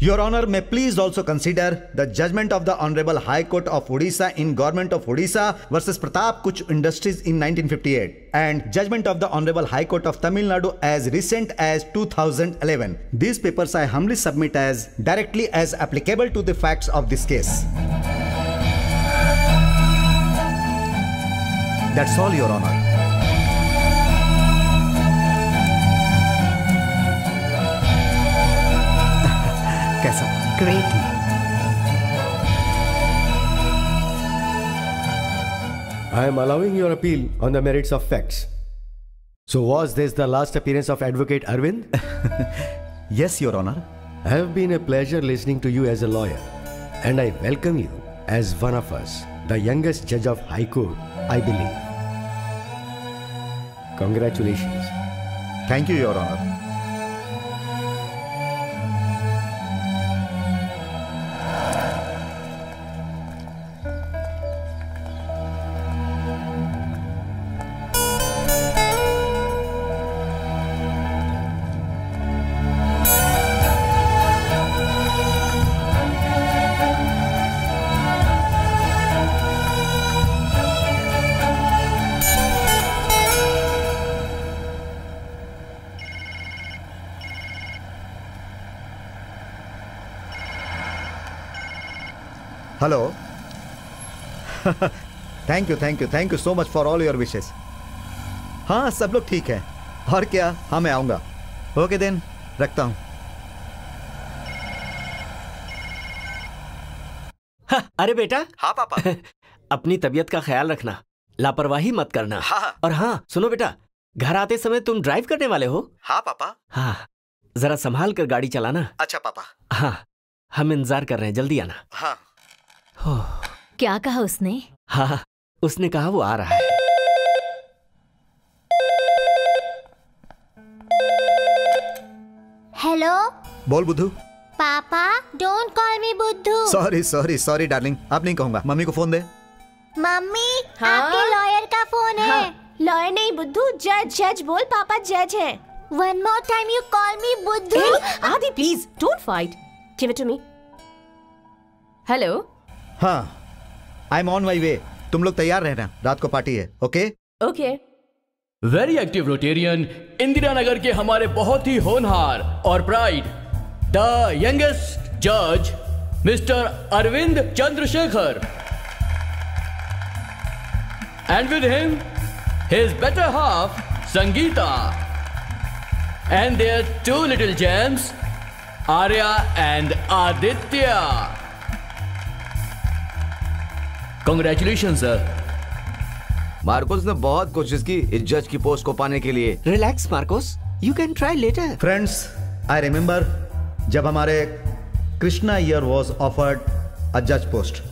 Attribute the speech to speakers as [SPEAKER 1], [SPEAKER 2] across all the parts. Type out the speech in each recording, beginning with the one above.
[SPEAKER 1] Your Honor, may please also consider the judgment of the Honorable High Court of Odisha in Government of Odisha versus Pratap Kuch Industries in 1958 and judgment of the Honorable High Court of Tamil Nadu as recent as 2011. These papers I humbly submit as directly as applicable to the facts of this case. That's all, Your Honor. कैसा?
[SPEAKER 2] Great.
[SPEAKER 3] I am allowing your appeal on the merits of facts. So was this the last appearance of Advocate Arvind?
[SPEAKER 1] Yes, Your Honor.
[SPEAKER 3] I have been a pleasure listening to you as a lawyer, and I welcome you as one of us, the youngest judge of High Court, I believe. Congratulations.
[SPEAKER 1] Thank you, Your Honor. Hello thank you so much for all your wishes. हाँ, सब लोग ठीक है। और क्या, हाँ मैं आऊंगा। ओके देन, रखता हूं।
[SPEAKER 2] अरे बेटा।
[SPEAKER 4] हाँ पापा।
[SPEAKER 2] अपनी तबीयत का ख्याल रखना, लापरवाही मत करना।
[SPEAKER 4] हाँ।
[SPEAKER 2] और हाँ सुनो बेटा, घर आते समय तुम ड्राइव करने वाले हो?
[SPEAKER 4] हाँ पापा।
[SPEAKER 2] हाँ, जरा संभाल कर गाड़ी चलाना।
[SPEAKER 4] अच्छा पापा।
[SPEAKER 2] हाँ, हम इंतजार कर रहे हैं, जल्दी आना।
[SPEAKER 4] हाँ।
[SPEAKER 5] क्या कहा उसने?
[SPEAKER 2] हाँ, उसने कहा वो आ रहा है।
[SPEAKER 6] हेलो।
[SPEAKER 1] बोल बुद्धू।
[SPEAKER 6] पापा, डोंट कॉल मी बुद्धू।
[SPEAKER 1] सॉरी डार्लिंग, अब नहीं कहूंगा। मम्मी को फोन दे।
[SPEAKER 6] मम्मी, आपके लॉयर का फोन है।
[SPEAKER 7] लॉयर नहीं बुद्धू, जज बोल। पापा जज है।
[SPEAKER 6] One more time you call me बुद्धू।
[SPEAKER 7] Adi please don't fight, give it to me. Hello.
[SPEAKER 1] हाँ, आई एम ऑन माई वे। तुम लोग तैयार रहना, रात को पार्टी है। Okay
[SPEAKER 7] okay.
[SPEAKER 8] Very active Rotarian Indira Nagar के हमारे बहुत ही होनहार और प्राइड द यंगेस्ट जज mister Arvind Chandrashekhar, and with him his better half Sangeeta, and their two little gems Arya and Aditya. Congratulations, sir.
[SPEAKER 4] Marcos ने बहुत कोशिश की इस जज की पोस्ट को पाने के लिए।
[SPEAKER 2] Relax Marcos, you can try later.
[SPEAKER 1] Friends, I remember जब हमारे Krishna Iyer was offered a जज पोस्ट,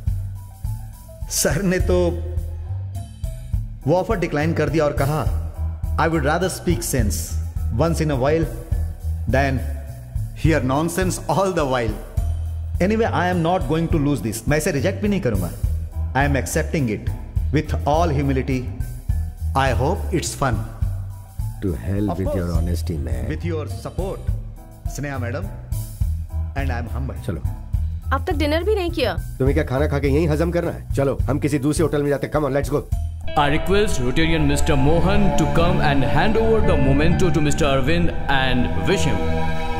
[SPEAKER 1] सर ने तो वो ऑफर डिक्लाइन कर दिया और कहा I would rather speak sense once in a while than hear nonsense all the while. Anyway, I am not going to lose this. मैं इसे रिजेक्ट भी नहीं करूंगा। I am accepting it with all humility. I hope it's fun.
[SPEAKER 3] To hell with your honesty, man.
[SPEAKER 1] With your support, Sneha madam, and I am humble.
[SPEAKER 3] चलो।
[SPEAKER 7] अब तक dinner भी नहीं किया।
[SPEAKER 3] तुम्हें क्या खाना खा के यहीं हजम करना है? चलो, हम किसी दूसरे होटल में जाते हैं। Come on, let's go.
[SPEAKER 8] I request Rotarian Mr. Mohan to come and hand over the memento to Mr. Arvind and wish him.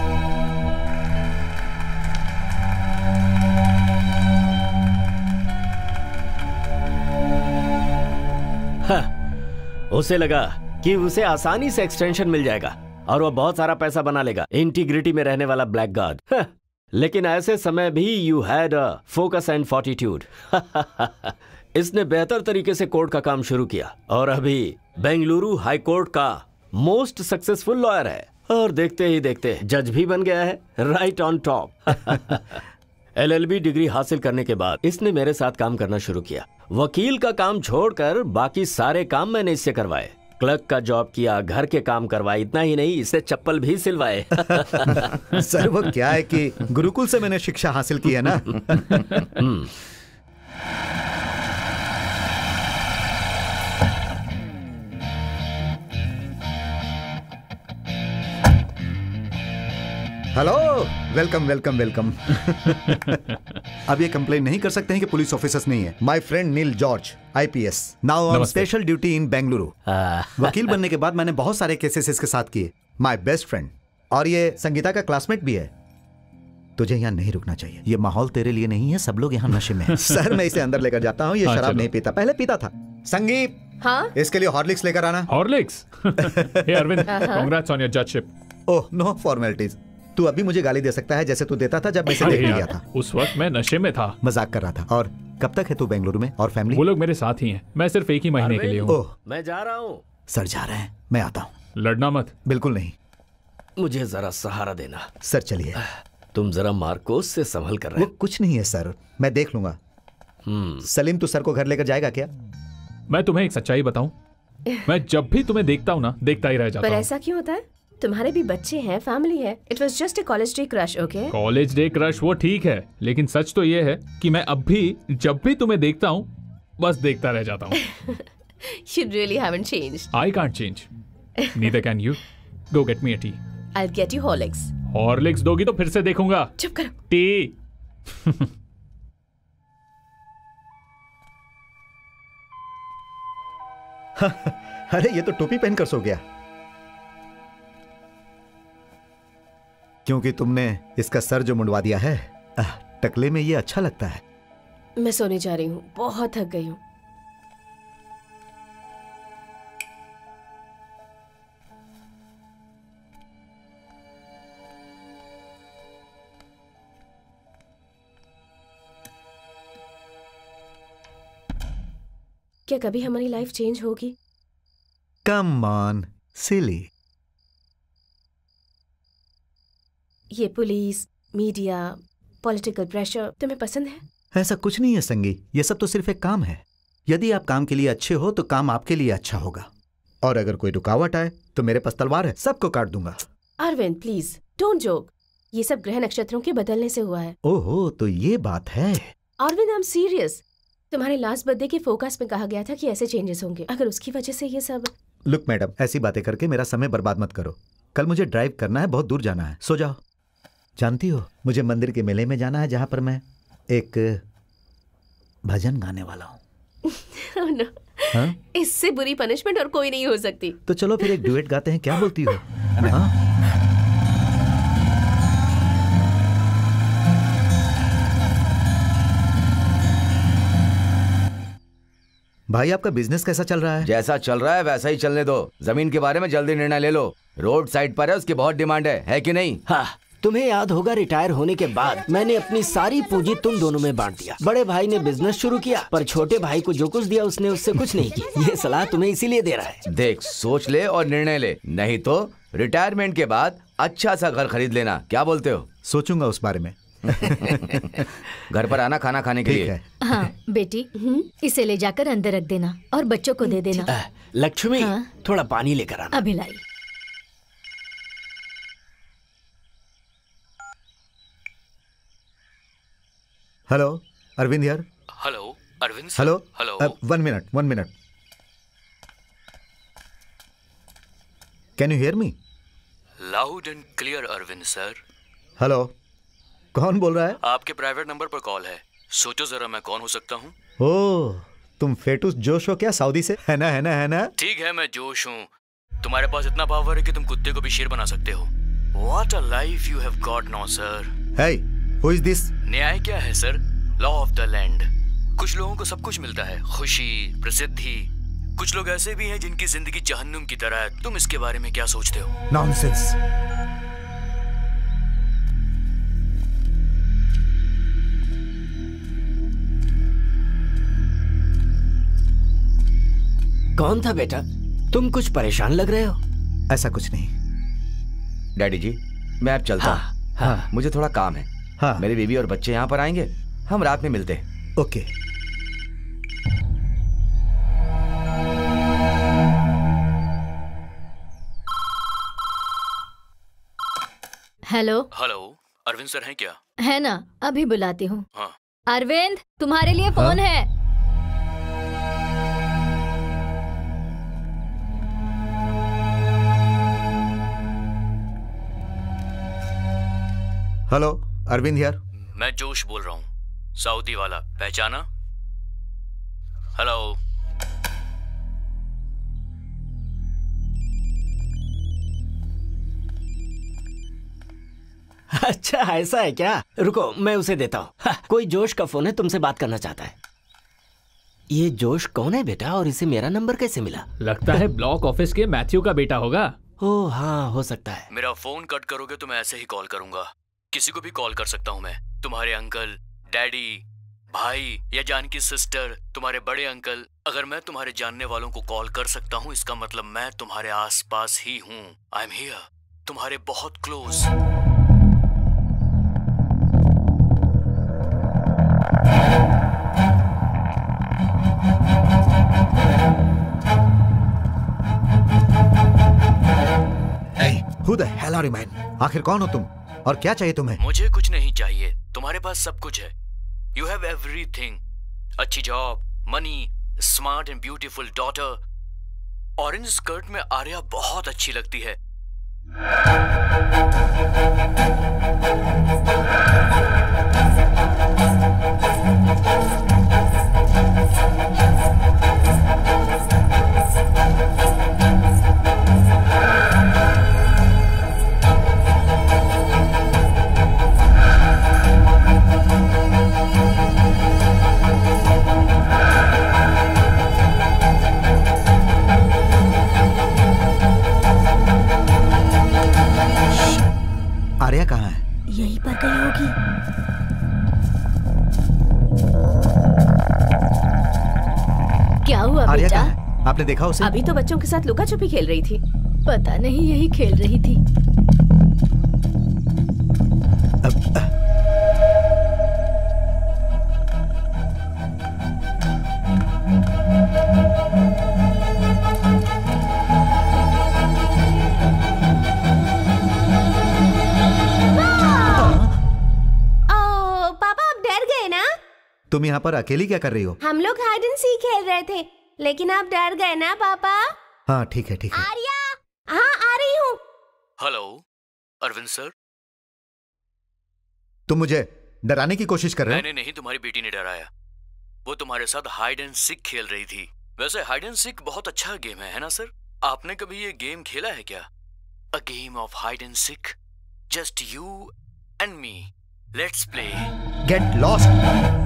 [SPEAKER 2] उसे लगा कि उसे आसानी से एक्सटेंशन मिल जाएगा और वो बहुत सारा पैसा बना लेगा, इंटीग्रिटी में रहने वाला ब्लैक गॉड। लेकिन ऐसे समय भी you had a focus and fortitude. इसने बेहतर तरीके से कोर्ट का काम शुरू किया और अभी बेंगलुरु हाई कोर्ट का मोस्ट सक्सेसफुल लॉयर है और देखते ही देखते जज भी बन गया है, right on top. LLB degree हासिल करने के बाद इसने मेरे साथ काम करना शुरू किया। वकील का काम छोड़कर बाकी सारे काम मैंने इससे करवाए। क्लर्क का जॉब किया, घर के काम करवाए, इतना ही नहीं इससे चप्पल भी सिलवाए।
[SPEAKER 1] सर वो क्या है कि गुरुकुल से मैंने शिक्षा हासिल की है ना। Hello, welcome welcome welcome. अब ये कंप्लेन नहीं कर सकते हैं कि पुलिस ऑफिसर्स नहीं है। My friend Neel George, IPS, now on special duty in Bengaluru. वकील बनने के बाद मैंने बहुत सारे केसेस इसके साथ किए। माय बेस्ट फ्रेंड, और ये संगीता का क्लासमेट भी है। तुझे यहाँ नहीं रुकना चाहिए, ये माहौल तेरे लिए नहीं है, सब लोग यहाँ नशे में हैं। सर मैं इसे अंदर लेकर जाता हूँ, ये शराब नहीं पीता, पहले पीता था। संगीत,
[SPEAKER 7] हाँ?
[SPEAKER 1] इसके लिए हॉर्लिक्स लेकर आना।
[SPEAKER 9] Horlicks? Hey Arvind, congrats on your judgeship.
[SPEAKER 1] Oh no formalities. तू अभी मुझे गाली दे सकता है जैसे तू देता था जब मैं इसे देखने गया था।
[SPEAKER 9] उस वक्त मैं नशे में था।
[SPEAKER 1] मजाक कर रहा था। और कब तक है तू बेंगलुरु में, और फैमिली?
[SPEAKER 9] वो लोग मेरे साथ ही हैं, मैं सिर्फ एक ही महीने के लिए हूँ।
[SPEAKER 1] ओह,
[SPEAKER 2] मैं जा रहा हूँ।
[SPEAKER 1] सर जा रहे हैं, मैं आता हूँ।
[SPEAKER 9] लड़ना मत।
[SPEAKER 1] बिल्कुल नहीं।
[SPEAKER 2] मुझे जरा सहारा देना।
[SPEAKER 1] सर चलिए।
[SPEAKER 2] तुम जरा मार्कोस से संभल कर रहे।
[SPEAKER 1] वो कुछ नहीं है सर, मैं देख लूंगा। सलीम, तू सर को घर लेकर जाएगा क्या?
[SPEAKER 9] मैं तुम्हें एक सच्चाई बताऊं, मैं जब भी तुम्हें देखता हूँ ना, देखता ही रह जाता हूँ।
[SPEAKER 7] पर ऐसा क्यों होता है? तुम्हारे भी बच्चे हैं, फैमिली है। It was just a college day crush, okay?
[SPEAKER 9] College day crush वो ठीक है, लेकिन सच तो ये है कि मैं अब भी जब भी तुम्हें देखता हूँ बस देखता रह जाता हूँ।
[SPEAKER 7] You really haven't changed.
[SPEAKER 9] I can't change. Neither can you. Go get me a tea.
[SPEAKER 7] I'll get you Horlicks.
[SPEAKER 9] Horlicks दोगी तो फिर से देखूंगा।
[SPEAKER 7] चुप करो।
[SPEAKER 9] टी।
[SPEAKER 1] अरे ये तो टोपी पहनकर सो गया। क्योंकि तुमने इसका सर जो मुंडवा दिया है, टकले में ये अच्छा लगता है।
[SPEAKER 7] मैं सोने जा रही हूँ, बहुत थक गई हूँ। क्या कभी हमारी लाइफ चेंज होगी?
[SPEAKER 1] Come on silly.
[SPEAKER 7] ये पुलिस, मीडिया, पॉलिटिकल प्रेशर तुम्हें पसंद है?
[SPEAKER 1] ऐसा कुछ नहीं है संगी, ये सब तो सिर्फ एक काम है। यदि आप काम के लिए अच्छे हो तो काम आपके लिए अच्छा होगा, और अगर कोई रुकावट आए तो मेरे पास तलवार है, सबको काट दूंगा।
[SPEAKER 7] अरविंद प्लीज डोंट जोक, ये सब ग्रह नक्षत्रों के बदलने से हुआ है।
[SPEAKER 1] ओहो, तो ये बात है।
[SPEAKER 7] Arvind I am serious. तुम्हारे लास्ट बर्थडे के फोकस में कहा गया था कि ऐसे चेंजेस होंगे, अगर उसकी वजह से ये सब।
[SPEAKER 1] लुक मैडम, ऐसी बातें करके मेरा समय बर्बाद मत करो। कल मुझे ड्राइव करना है, बहुत दूर जाना है, सो जाओ। जानती हो, मुझे मंदिर के मेले में जाना है जहां पर मैं एक भजन गाने वाला हूँ।
[SPEAKER 7] oh no.
[SPEAKER 1] हाँ?
[SPEAKER 7] इससे बुरी पनिशमेंट और कोई नहीं हो सकती।
[SPEAKER 1] तो चलो फिर एक डुएट गाते हैं, क्या बोलती हो? हाँ? भाई आपका बिजनेस कैसा चल रहा है?
[SPEAKER 4] जैसा चल रहा है वैसा ही चलने दो। जमीन के बारे में जल्दी निर्णय ले लो। रोड साइड पर है, उसकी बहुत डिमांड है कि नहीं?
[SPEAKER 2] हाँ, तुम्हें याद होगा रिटायर होने के बाद मैंने अपनी सारी पूंजी तुम दोनों में बांट दिया। बड़े भाई ने बिजनेस शुरू किया, पर छोटे भाई को जो कुछ दिया उसने उससे कुछ नहीं किया। ये सलाह तुम्हें इसीलिए दे रहा है।
[SPEAKER 4] देख, सोच ले और निर्णय ले, नहीं तो रिटायरमेंट के बाद अच्छा सा घर खरीद लेना। क्या बोलते हो?
[SPEAKER 1] सोचूंगा उस बारे में।
[SPEAKER 4] घर पर आना खाना खाने के लिए।
[SPEAKER 5] हाँ बेटी, इसे ले जाकर अंदर रख देना और बच्चों को दे देना।
[SPEAKER 2] लक्ष्मी, थोड़ा पानी लेकर आना।
[SPEAKER 5] अभी लाई।
[SPEAKER 1] हेलो, अरविंद यार।
[SPEAKER 10] Hello Arvind.
[SPEAKER 1] Hello
[SPEAKER 10] hello.
[SPEAKER 1] 1 minute. Can you hear me?
[SPEAKER 10] Loud and clear Arvind sir.
[SPEAKER 1] Hello, कौन बोल रहा है?
[SPEAKER 10] आपके प्राइवेट नंबर पर कॉल है। सोचो जरा मैं कौन हो सकता हूँ।
[SPEAKER 1] ओह, तुम फेटूस जोश हो क्या, सऊदी से? है ना?
[SPEAKER 10] ठीक है, मैं जोश हूँ। तुम्हारे पास इतना पावर है कि तुम कुत्ते को भी शेर बना सकते हो। What a life you have got now, sir.
[SPEAKER 1] Hey, who is this?
[SPEAKER 10] न्याय क्या है sir? Law of the land. कुछ लोगों को सब कुछ मिलता है, खुशी, प्रसिद्धि। कुछ लोग ऐसे भी हैं जिनकी जिंदगी जहन्नुम की तरह है। तुम इसके बारे में क्या सोचते हो?
[SPEAKER 1] Nonsense.
[SPEAKER 2] कौन था बेटा? तुम कुछ परेशान लग रहे हो।
[SPEAKER 1] ऐसा कुछ नहीं।
[SPEAKER 4] डैडी जी, मैं अब चलता हूँ। हाँ, मुझे थोड़ा काम है।
[SPEAKER 1] हाँ,
[SPEAKER 4] मेरी बीवी और बच्चे यहाँ पर आएंगे, हम रात में मिलते हैं।
[SPEAKER 1] ओके।
[SPEAKER 5] हेलो।
[SPEAKER 10] अरविंद सर हैं क्या?
[SPEAKER 5] है ना, अभी बुलाती हूँ।
[SPEAKER 10] हाँ।
[SPEAKER 5] अरविंद, तुम्हारे लिए फोन है।
[SPEAKER 1] Hello, Arvind here.
[SPEAKER 10] मैं जोश बोल रहा हूँ, सऊदी वाला, पहचाना? हेलो।
[SPEAKER 2] अच्छा ऐसा है क्या? रुको मैं उसे देता हूँ। कोई जोश का फोन है, तुमसे बात करना चाहता है। ये जोश कौन है बेटा, और इसे मेरा नंबर कैसे मिला?
[SPEAKER 9] लगता है ब्लॉक ऑफिस के मैथ्यू का बेटा होगा।
[SPEAKER 2] ओह हाँ, हो सकता है।
[SPEAKER 10] मेरा फोन कट करोगे तो मैं ऐसे ही कॉल करूंगा। किसी को भी कॉल कर सकता हूँ मैं। तुम्हारे अंकल, डैडी, भाई या जान की सिस्टर, तुम्हारे बड़े अंकल। अगर मैं तुम्हारे जानने वालों को कॉल कर सकता हूँ, इसका मतलब मैं तुम्हारे आसपास ही हूँ। आई एम हियर, तुम्हारे बहुत close.
[SPEAKER 1] Who the hell are you, man? आखिर कौन हो तुम और क्या चाहिए तुम्हें?
[SPEAKER 10] मुझे कुछ नहीं चाहिए, तुम्हारे पास सब कुछ है। You have everything. अच्छी job, money, smart and beautiful daughter. Orange skirt में आर्या बहुत अच्छी लगती है।
[SPEAKER 1] आर्या कहाँ है?
[SPEAKER 6] यहीं पर गई होगी।
[SPEAKER 5] क्या हुआ
[SPEAKER 1] आर्या
[SPEAKER 5] बेटा?
[SPEAKER 1] कहाँ है? आपने देखा उसे?
[SPEAKER 7] अभी तो बच्चों के साथ लुका छुपी खेल रही थी।
[SPEAKER 5] पता नहीं, यही खेल रही थी।
[SPEAKER 1] तुम यहाँ पर अकेली क्या कर रही हो?
[SPEAKER 6] हम लोग हाइड एंड सीक खेल रहे थे, लेकिन आप डर गए ना पापा?
[SPEAKER 1] हाँ ठीक है ठीक है।
[SPEAKER 6] आर्या, हाँ आ रही हूँ।
[SPEAKER 10] Hello Arvind sir.
[SPEAKER 1] तुम मुझे डराने की कोशिश कर रहे हो?
[SPEAKER 10] नहीं, तुम्हारी बेटी ने डराया। वो तुम्हारे साथ हाइड एंड सीक खेल रही थी। वैसे हाइड एंड सीक बहुत अच्छा गेम है ना सर? आपने कभी ये गेम खेला है क्या? A game of hide and seek, just you and me. Let's play.
[SPEAKER 1] Get lost.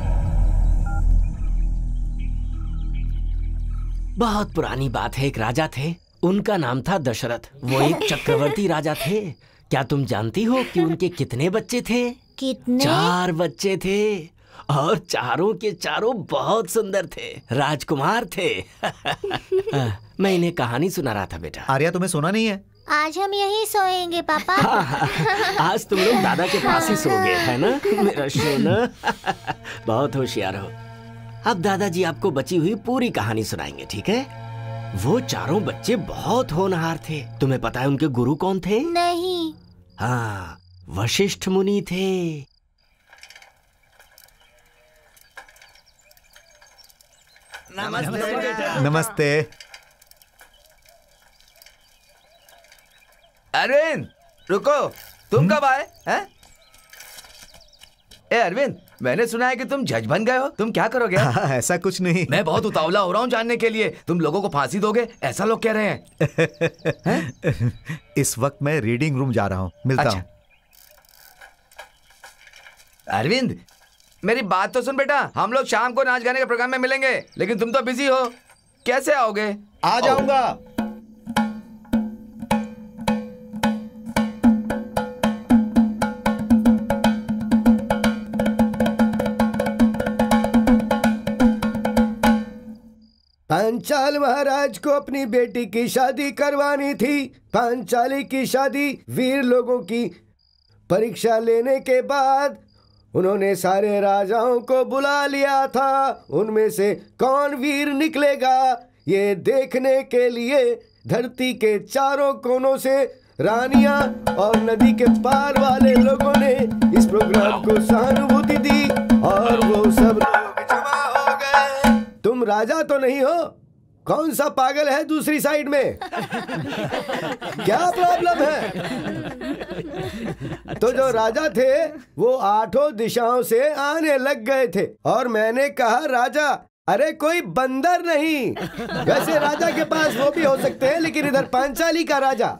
[SPEAKER 2] बहुत पुरानी बात है, एक राजा थे, उनका नाम था दशरथ। वो एक चक्रवर्ती राजा थे। क्या तुम जानती हो कि उनके कितने बच्चे थे?
[SPEAKER 6] कितने?
[SPEAKER 2] 4 बच्चे थे, और चारों के चारों बहुत सुंदर थे, राजकुमार थे। मैं इन्हें कहानी सुना रहा था बेटा।
[SPEAKER 1] आर्या तुम्हें सोना नहीं है?
[SPEAKER 6] आज हम यहीं सोएंगे पापा।
[SPEAKER 2] आज तुम लोग दादा के पास ही सोओगे, है ना मेरा सोना? बहुत होशियार हो। अब दादाजी आपको बची हुई पूरी कहानी सुनाएंगे, ठीक है? वो चारों बच्चे बहुत होनहार थे। तुम्हें पता है उनके गुरु कौन थे?
[SPEAKER 6] नहीं।
[SPEAKER 2] हाँ, वशिष्ठ मुनि थे।
[SPEAKER 1] नमस्ते। नमस्ते।
[SPEAKER 4] अरविंद रुको, तुम कब आए हैं? ए अरविंद, मैंने सुना है कि तुम जज बन गए हो। तुम क्या करोगे?
[SPEAKER 1] ऐसा कुछ नहीं।
[SPEAKER 4] मैं बहुत उतावला हो रहा हूँ जानने के लिए। तुम लोगों को फांसी दोगे, ऐसा लोग कह रहे हैं।
[SPEAKER 1] इस वक्त मैं रीडिंग रूम जा रहा हूँ, मिलता हूँ।
[SPEAKER 4] अरविंद मेरी बात तो सुन बेटा। हम लोग शाम को नाच गाने के प्रोग्राम में मिलेंगे, लेकिन तुम तो बिजी हो। कैसे आओगे?
[SPEAKER 1] आ जाऊंगा।
[SPEAKER 3] पांचाल महाराज को अपनी बेटी की शादी करवानी थी। पांचाली की शादी वीर लोगों की परीक्षा लेने के बाद उन्होंने सारे राजाओं को बुला लिया था। उनमें से कौन वीर निकलेगा, ये देखने के लिए धरती के चारों कोनों से रानियां और नदी के पार वाले लोगों ने इस प्रोग्राम को सहानुभूति दी और वो सब लोग जमा हो गए। तुम राजा तो नहीं हो, कौन सा पागल है दूसरी साइड में? क्या प्रॉब्लम है? तो जो राजा थे वो 8 दिशाओं से आने लग गए थे और मैंने कहा राजा, अरे कोई बंदर नहीं। वैसे राजा के पास वो भी हो सकते हैं, लेकिन इधर पांचाली का राजा।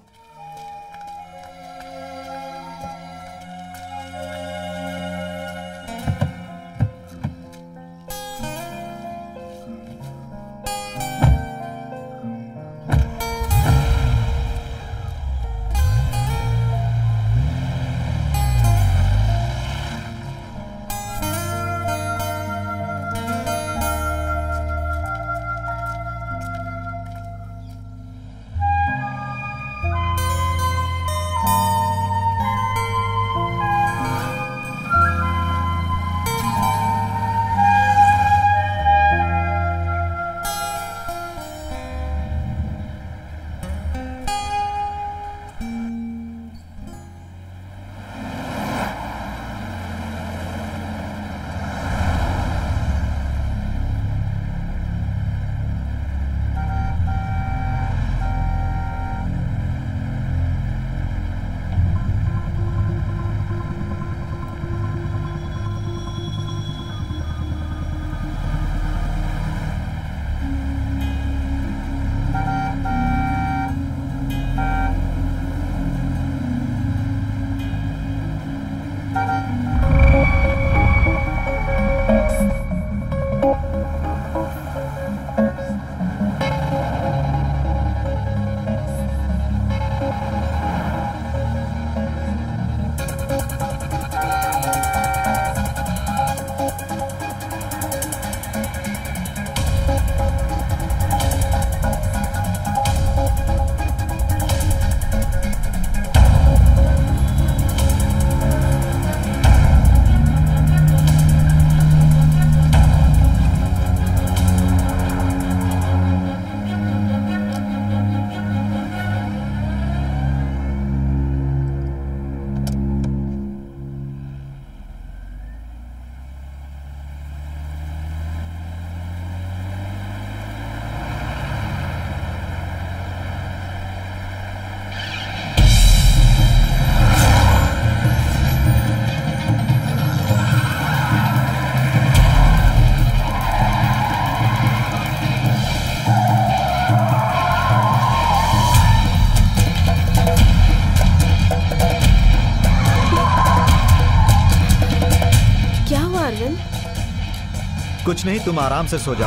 [SPEAKER 1] कुछ नहीं, तुम आराम से सो जाओ।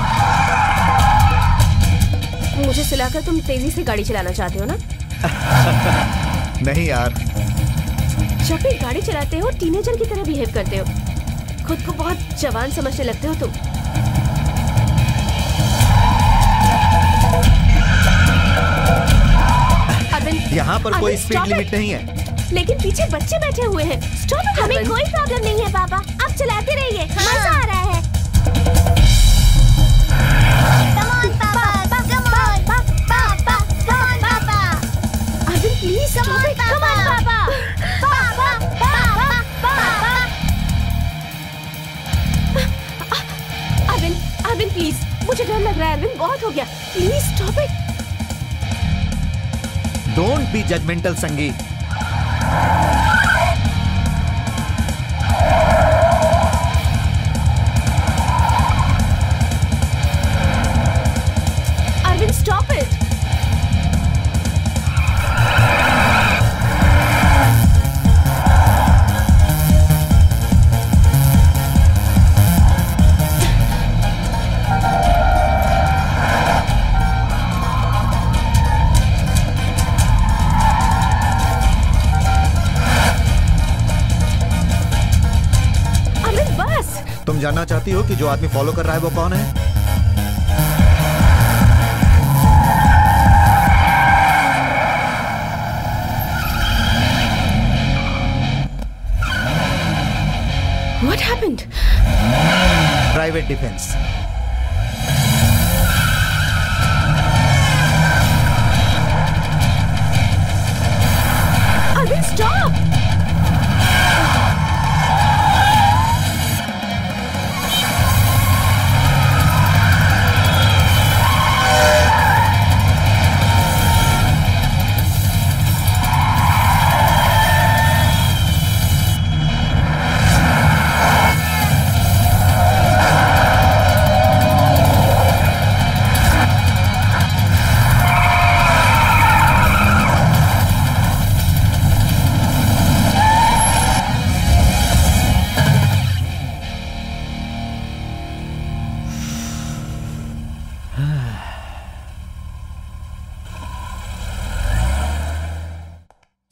[SPEAKER 7] मुझे सुलाकर तुम तेजी से गाड़ी चलाना चाहते हो ना?
[SPEAKER 1] नहीं यार।
[SPEAKER 7] जब भी गाड़ी चलाते हो टीनेजर की तरह बिहेव करते हो। खुद को बहुत जवान समझने लगते हो तुम।
[SPEAKER 1] यहाँ पर कोई स्पीड लिमिट नहीं है।
[SPEAKER 7] लेकिन पीछे बच्चे बैठे हुए हैं। स्टॉप,
[SPEAKER 6] हमें कोई प्रॉब्लम नहीं है पापा, आप चलाते रहिए। मजा आ रहा है। Come on, पापा, come on, पापा, come on, पापा।
[SPEAKER 7] Arvind please stop it, come on, पापा,
[SPEAKER 6] पापा, पापा, पापा।
[SPEAKER 7] अरविंद प्लीज, मुझे डर लग रहा है। अरविंद बहुत हो गया, please stop it।
[SPEAKER 1] Don't be judgmental, संगी।
[SPEAKER 7] Arvind, stop it!
[SPEAKER 1] तुम जानना चाहती हो कि जो आदमी फॉलो कर रहा है वो कौन है?
[SPEAKER 7] What happened?
[SPEAKER 1] Private defense.
[SPEAKER 7] Arvind, stop!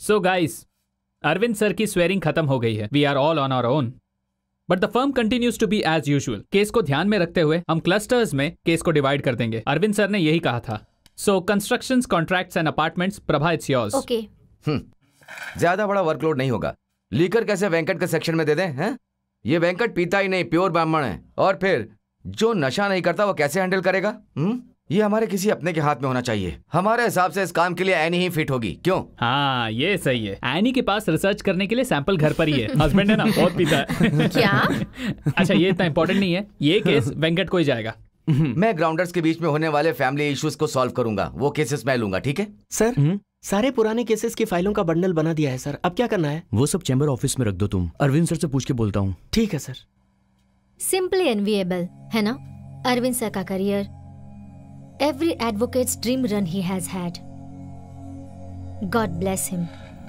[SPEAKER 9] So guys, Arvind sir की स्वेरिंग खत्म हो गई है. We are all on our own. But the firm continues to be as usual. Case को ध्यान में रखते हुए हम क्लस्टर्स में केस को डिवाइड कर देंगे. अरविंद सर ने यही कहा था. So constructions, contracts and apartments, Prabha it's yours.
[SPEAKER 5] Okay.
[SPEAKER 4] ज्यादा बड़ा वर्कलोड नहीं होगा. लीकर कैसे वेंकट के सेक्शन में दे दें? हैं? ये वेंकट पीता ही नहीं, प्योर ब्राह्मण है. और फिर जो नशा नहीं करता वो कैसे हैंडल करेगा? ये हमारे किसी अपने के हाथ में होना चाहिए. हमारे हिसाब से इस काम के लिए एनी ही फिट होगी. क्यों?
[SPEAKER 9] हाँ, ये सही है. एनी के पास रिसर्च करने के लिए सैंपल घर पर ही है. हस्बैंड है ना, बहुत पीता है.
[SPEAKER 7] क्या?
[SPEAKER 9] अच्छा, ये इतना इंपॉर्टेंट नहीं है. ये केस वेंकट को ही जाएगा.
[SPEAKER 4] मैं ग्राउंडर्स के बीच में होने वाले फैमिली इश्यूज को सॉल्व करूंगा. वो केसेस मैं लूंगा. ठीक है
[SPEAKER 2] सर? सारे पुराने केसेस की फाइलों का बंडल बना दिया है सर. अब क्या करना है?
[SPEAKER 10] वो सब चैम्बर ऑफिस में रख दो तुम. अरविंद सर से पूछ के बोलता हूँ.
[SPEAKER 2] ठीक है सर.
[SPEAKER 5] सिंपली एनविएबल है ना अरविंद सर का career. Every advocate's dream run he has had. God bless him.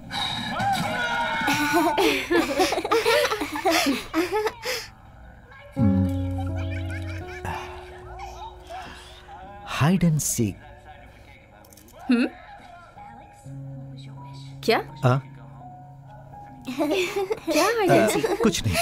[SPEAKER 1] Hide and seek.
[SPEAKER 7] क्या? क्या हाइड एंड सीक?
[SPEAKER 1] कुछ नहीं.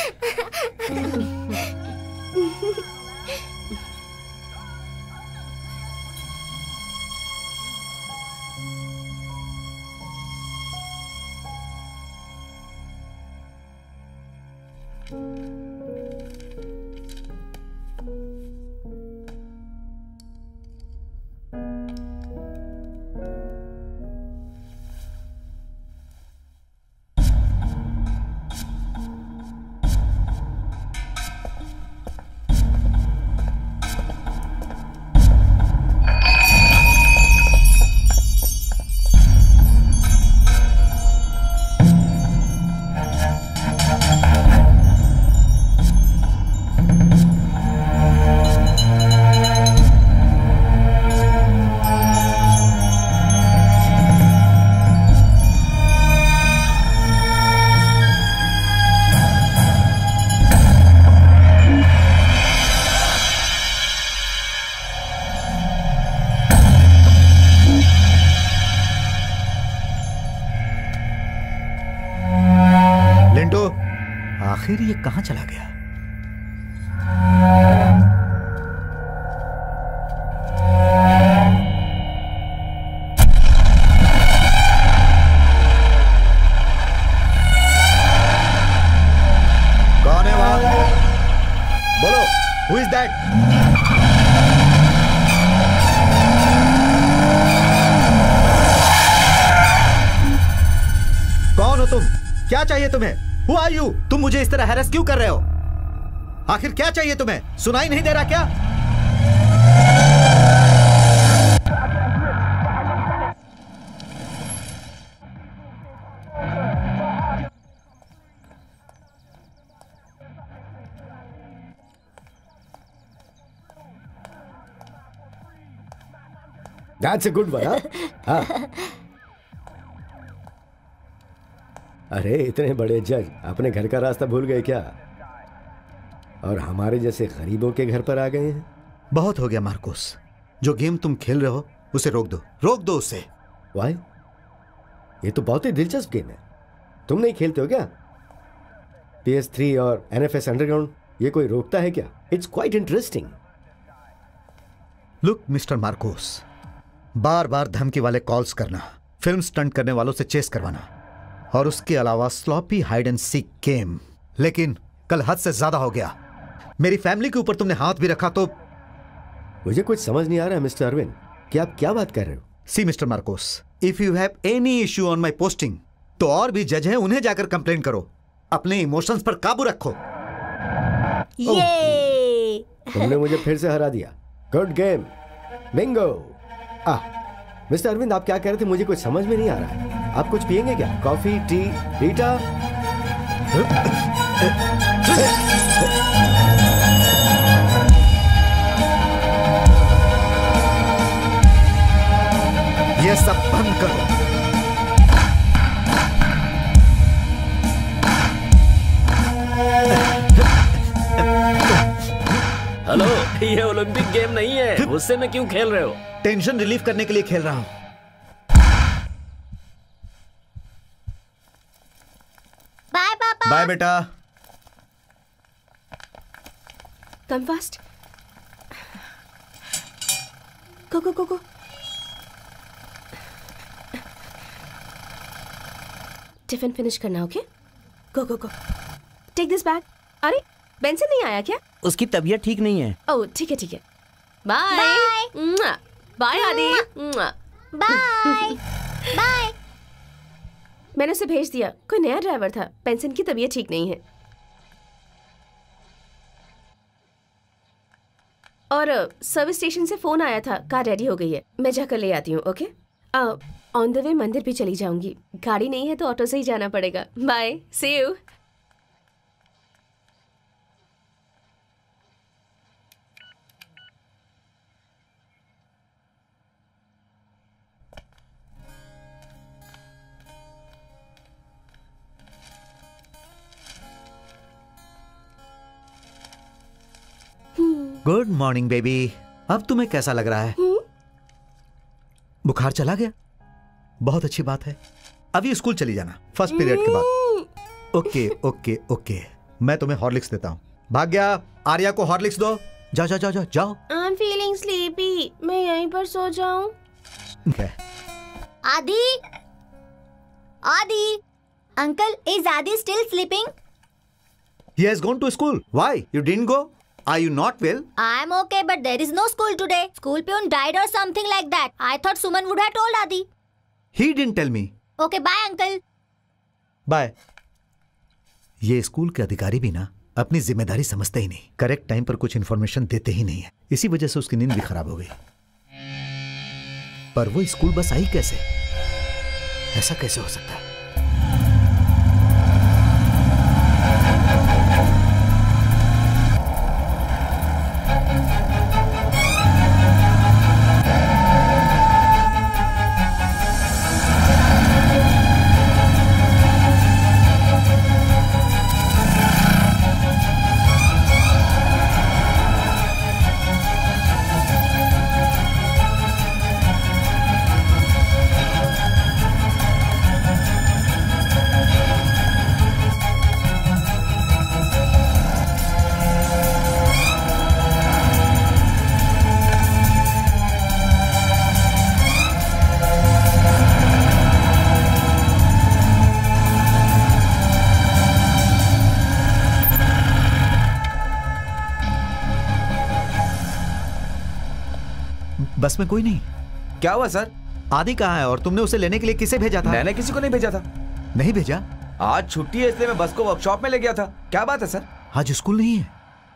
[SPEAKER 1] आखिर ये कहां चला गया? कौन है वहां? बोलो, हु इज दैट? कौन हो तुम? क्या चाहिए तुम्हें? Who are you? तुम मुझे इस तरह हैरेस क्यों कर रहे हो? आखिर क्या चाहिए तुम्हें? सुनाई नहीं दे रहा क्या?
[SPEAKER 3] That's a good one, हाँ? अरे इतने बड़े जज अपने घर का रास्ता भूल गए क्या? और हमारे जैसे गरीबों के घर पर आ गए हैं।
[SPEAKER 1] बहुत हो गया मार्कोस, जो गेम तुम खेल रहे हो उसे रोक दो, रोक दो उसे।
[SPEAKER 3] वाई? ये तो बहुत ही दिलचस्प गेम है, तुम नहीं खेलते हो क्या? PS3 और NFS अंडरग्राउंड, ये कोई रोकता है क्या? It's quite interesting.
[SPEAKER 1] Look mister Marcos, बार बार धमकी वाले कॉल्स करना, फिल्म स्टंट करने वालों से चेस करवाना, और उसके अलावा sloppy hide and seek game. लेकिन कल हद से ज्यादा हो गया। मेरी फैमिली के ऊपर तुमने हाथ भी रखा तो
[SPEAKER 3] मुझे कुछ समझ नहीं आ रहा है मिस्टर अरविंद, कि आप क्या बात कर रहे हो?
[SPEAKER 1] See mister Marcos, if you have any issue on my posting, तो और भी जज हैं, उन्हें जाकर कंप्लेन करो। अपने इमोशंस पर काबू रखो।
[SPEAKER 6] ये
[SPEAKER 3] तुमने मुझे फिर से हरा दिया। Good game, bingo. Mister Arvind, आप क्या कह रहे थे? मुझे कुछ समझ में नहीं आ रहा है। आप कुछ पियेंगे क्या? Coffee, tea, Rita?
[SPEAKER 1] ये सब बंद करो।
[SPEAKER 2] हेलो, ये ओलंपिक गेम नहीं है, उससे में क्यों खेल रहे हो?
[SPEAKER 1] टेंशन रिलीफ करने के लिए खेल रहा हूं। बाय बेटा।
[SPEAKER 7] Come fast. Go go go go. Tiffin finish करना, okay? Go go go. Take this bag. अरे बेंसन नहीं आया क्या?
[SPEAKER 11] उसकी तबीयत ठीक नहीं है।
[SPEAKER 7] ओह ठीक है ठीक है। Bye bye Adi.
[SPEAKER 6] Bye bye.
[SPEAKER 7] मैंने उसे भेज दिया, कोई नया ड्राइवर था। बेंसन की तबीयत ठीक नहीं है। और सर्विस स्टेशन से फोन आया था, कार रेडी हो गई है, मैं जाकर ले आती हूँ, ओके? ऑन द वे मंदिर भी चली जाऊंगी। गाड़ी नहीं है तो ऑटो से ही जाना पड़ेगा। Bye, see you.
[SPEAKER 1] Good morning baby. अब तुम्हें कैसा लग रहा है? बुखार चला गया? बहुत अच्छी बात है। अभी स्कूल चली जाना फर्स्ट पीरियड के बाद। ओके ओके ओके, मैं तुम्हें हॉर्लिक्स देता हूँ। भाग्या, आर्या को हॉर्लिक्स दो। जाओ जाओ जाओ जाओ।
[SPEAKER 7] आई एम फीलिंग स्लीपी, मैं यहीं पर सो जाऊं?
[SPEAKER 6] Adi, Adi, uncle, is Adi still sleeping?
[SPEAKER 1] He has gone to school. Why? You didn't go? Are you not well?
[SPEAKER 6] I'm okay, but there is no school today. School peon died or something like that. I thought Suman would have told Adi.
[SPEAKER 1] He didn't tell me.
[SPEAKER 6] Okay, bye, uncle.
[SPEAKER 1] Bye. ये school के अधिकारी भी ना अपनी जिम्मेदारी समझते ही नहीं, correct time पर कुछ इन्फॉर्मेशन देते ही नहीं है। इसी वजह से उसकी नींद भी खराब हो गई। पर वो स्कूल बस आई कैसे? ऐसा कैसे हो सकता है? बस में कोई नहीं।
[SPEAKER 4] क्या हुआ सर?
[SPEAKER 1] आदि कहाँ है और तुमने उसे लेने के लिए किसे भेजा था?
[SPEAKER 4] मैंने किसी को नहीं भेजा था।
[SPEAKER 1] नहीं भेजा?
[SPEAKER 4] आज छुट्टी है इसलिए मैं बस को वर्कशॉप में ले गया था। क्या बात है सर?
[SPEAKER 1] आज स्कूल नहीं है।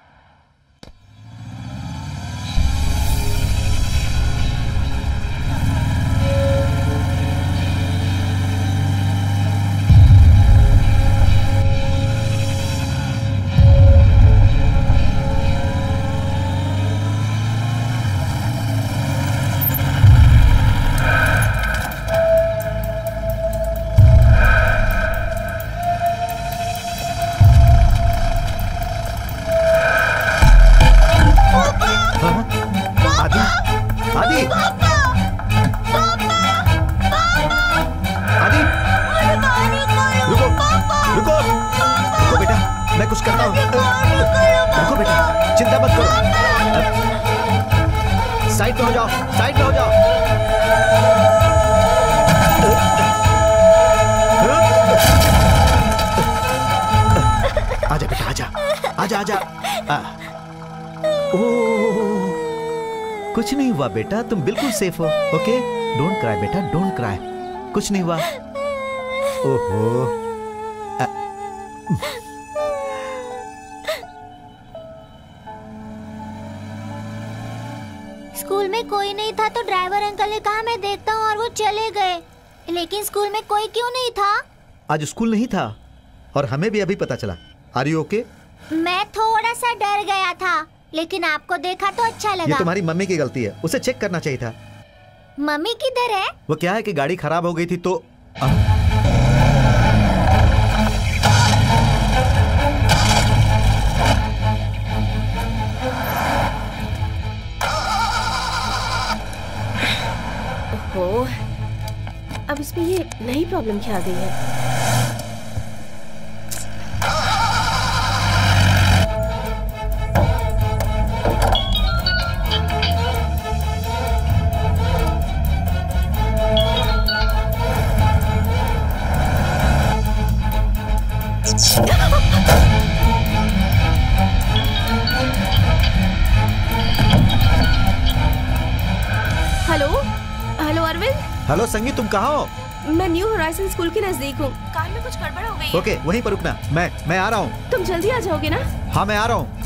[SPEAKER 1] कुछ नहीं हुआ बेटा, तुम बिल्कुल सेफ हो। ओके, डोंट क्राई बेटा, डोंट क्राई। कुछ नहीं हुआ। ओहो,
[SPEAKER 6] स्कूल में कोई नहीं था तो ड्राइवर अंकल ने कहा मैं देखता हूँ और वो चले गए। लेकिन स्कूल में कोई क्यों नहीं था?
[SPEAKER 1] आज स्कूल नहीं था और हमें भी अभी पता चला। Are you okay?
[SPEAKER 6] मैं थोड़ा सा डर गया था, लेकिन आपको देखा तो अच्छा लगा।
[SPEAKER 1] ये तुम्हारी मम्मी की गलती है, उसे चेक करना चाहिए था।
[SPEAKER 6] मम्मी किधर है?
[SPEAKER 1] वो क्या है कि गाड़ी खराब हो गई थी तो
[SPEAKER 7] ओह, अब इसमें ये नई प्रॉब्लम क्या आ गई है?
[SPEAKER 1] हेलो संगी, तुम कहाँ हो?
[SPEAKER 7] मैं न्यू होराइजन स्कूल के नजदीक हूँ। कार में कुछ गड़बड़ हो गई है।
[SPEAKER 1] ओके, वहीं पर रुकना। मैं आ रहा हूँ।
[SPEAKER 7] तुम जल्दी आ जाओगे ना?
[SPEAKER 1] हाँ, मैं आ रहा हूँ।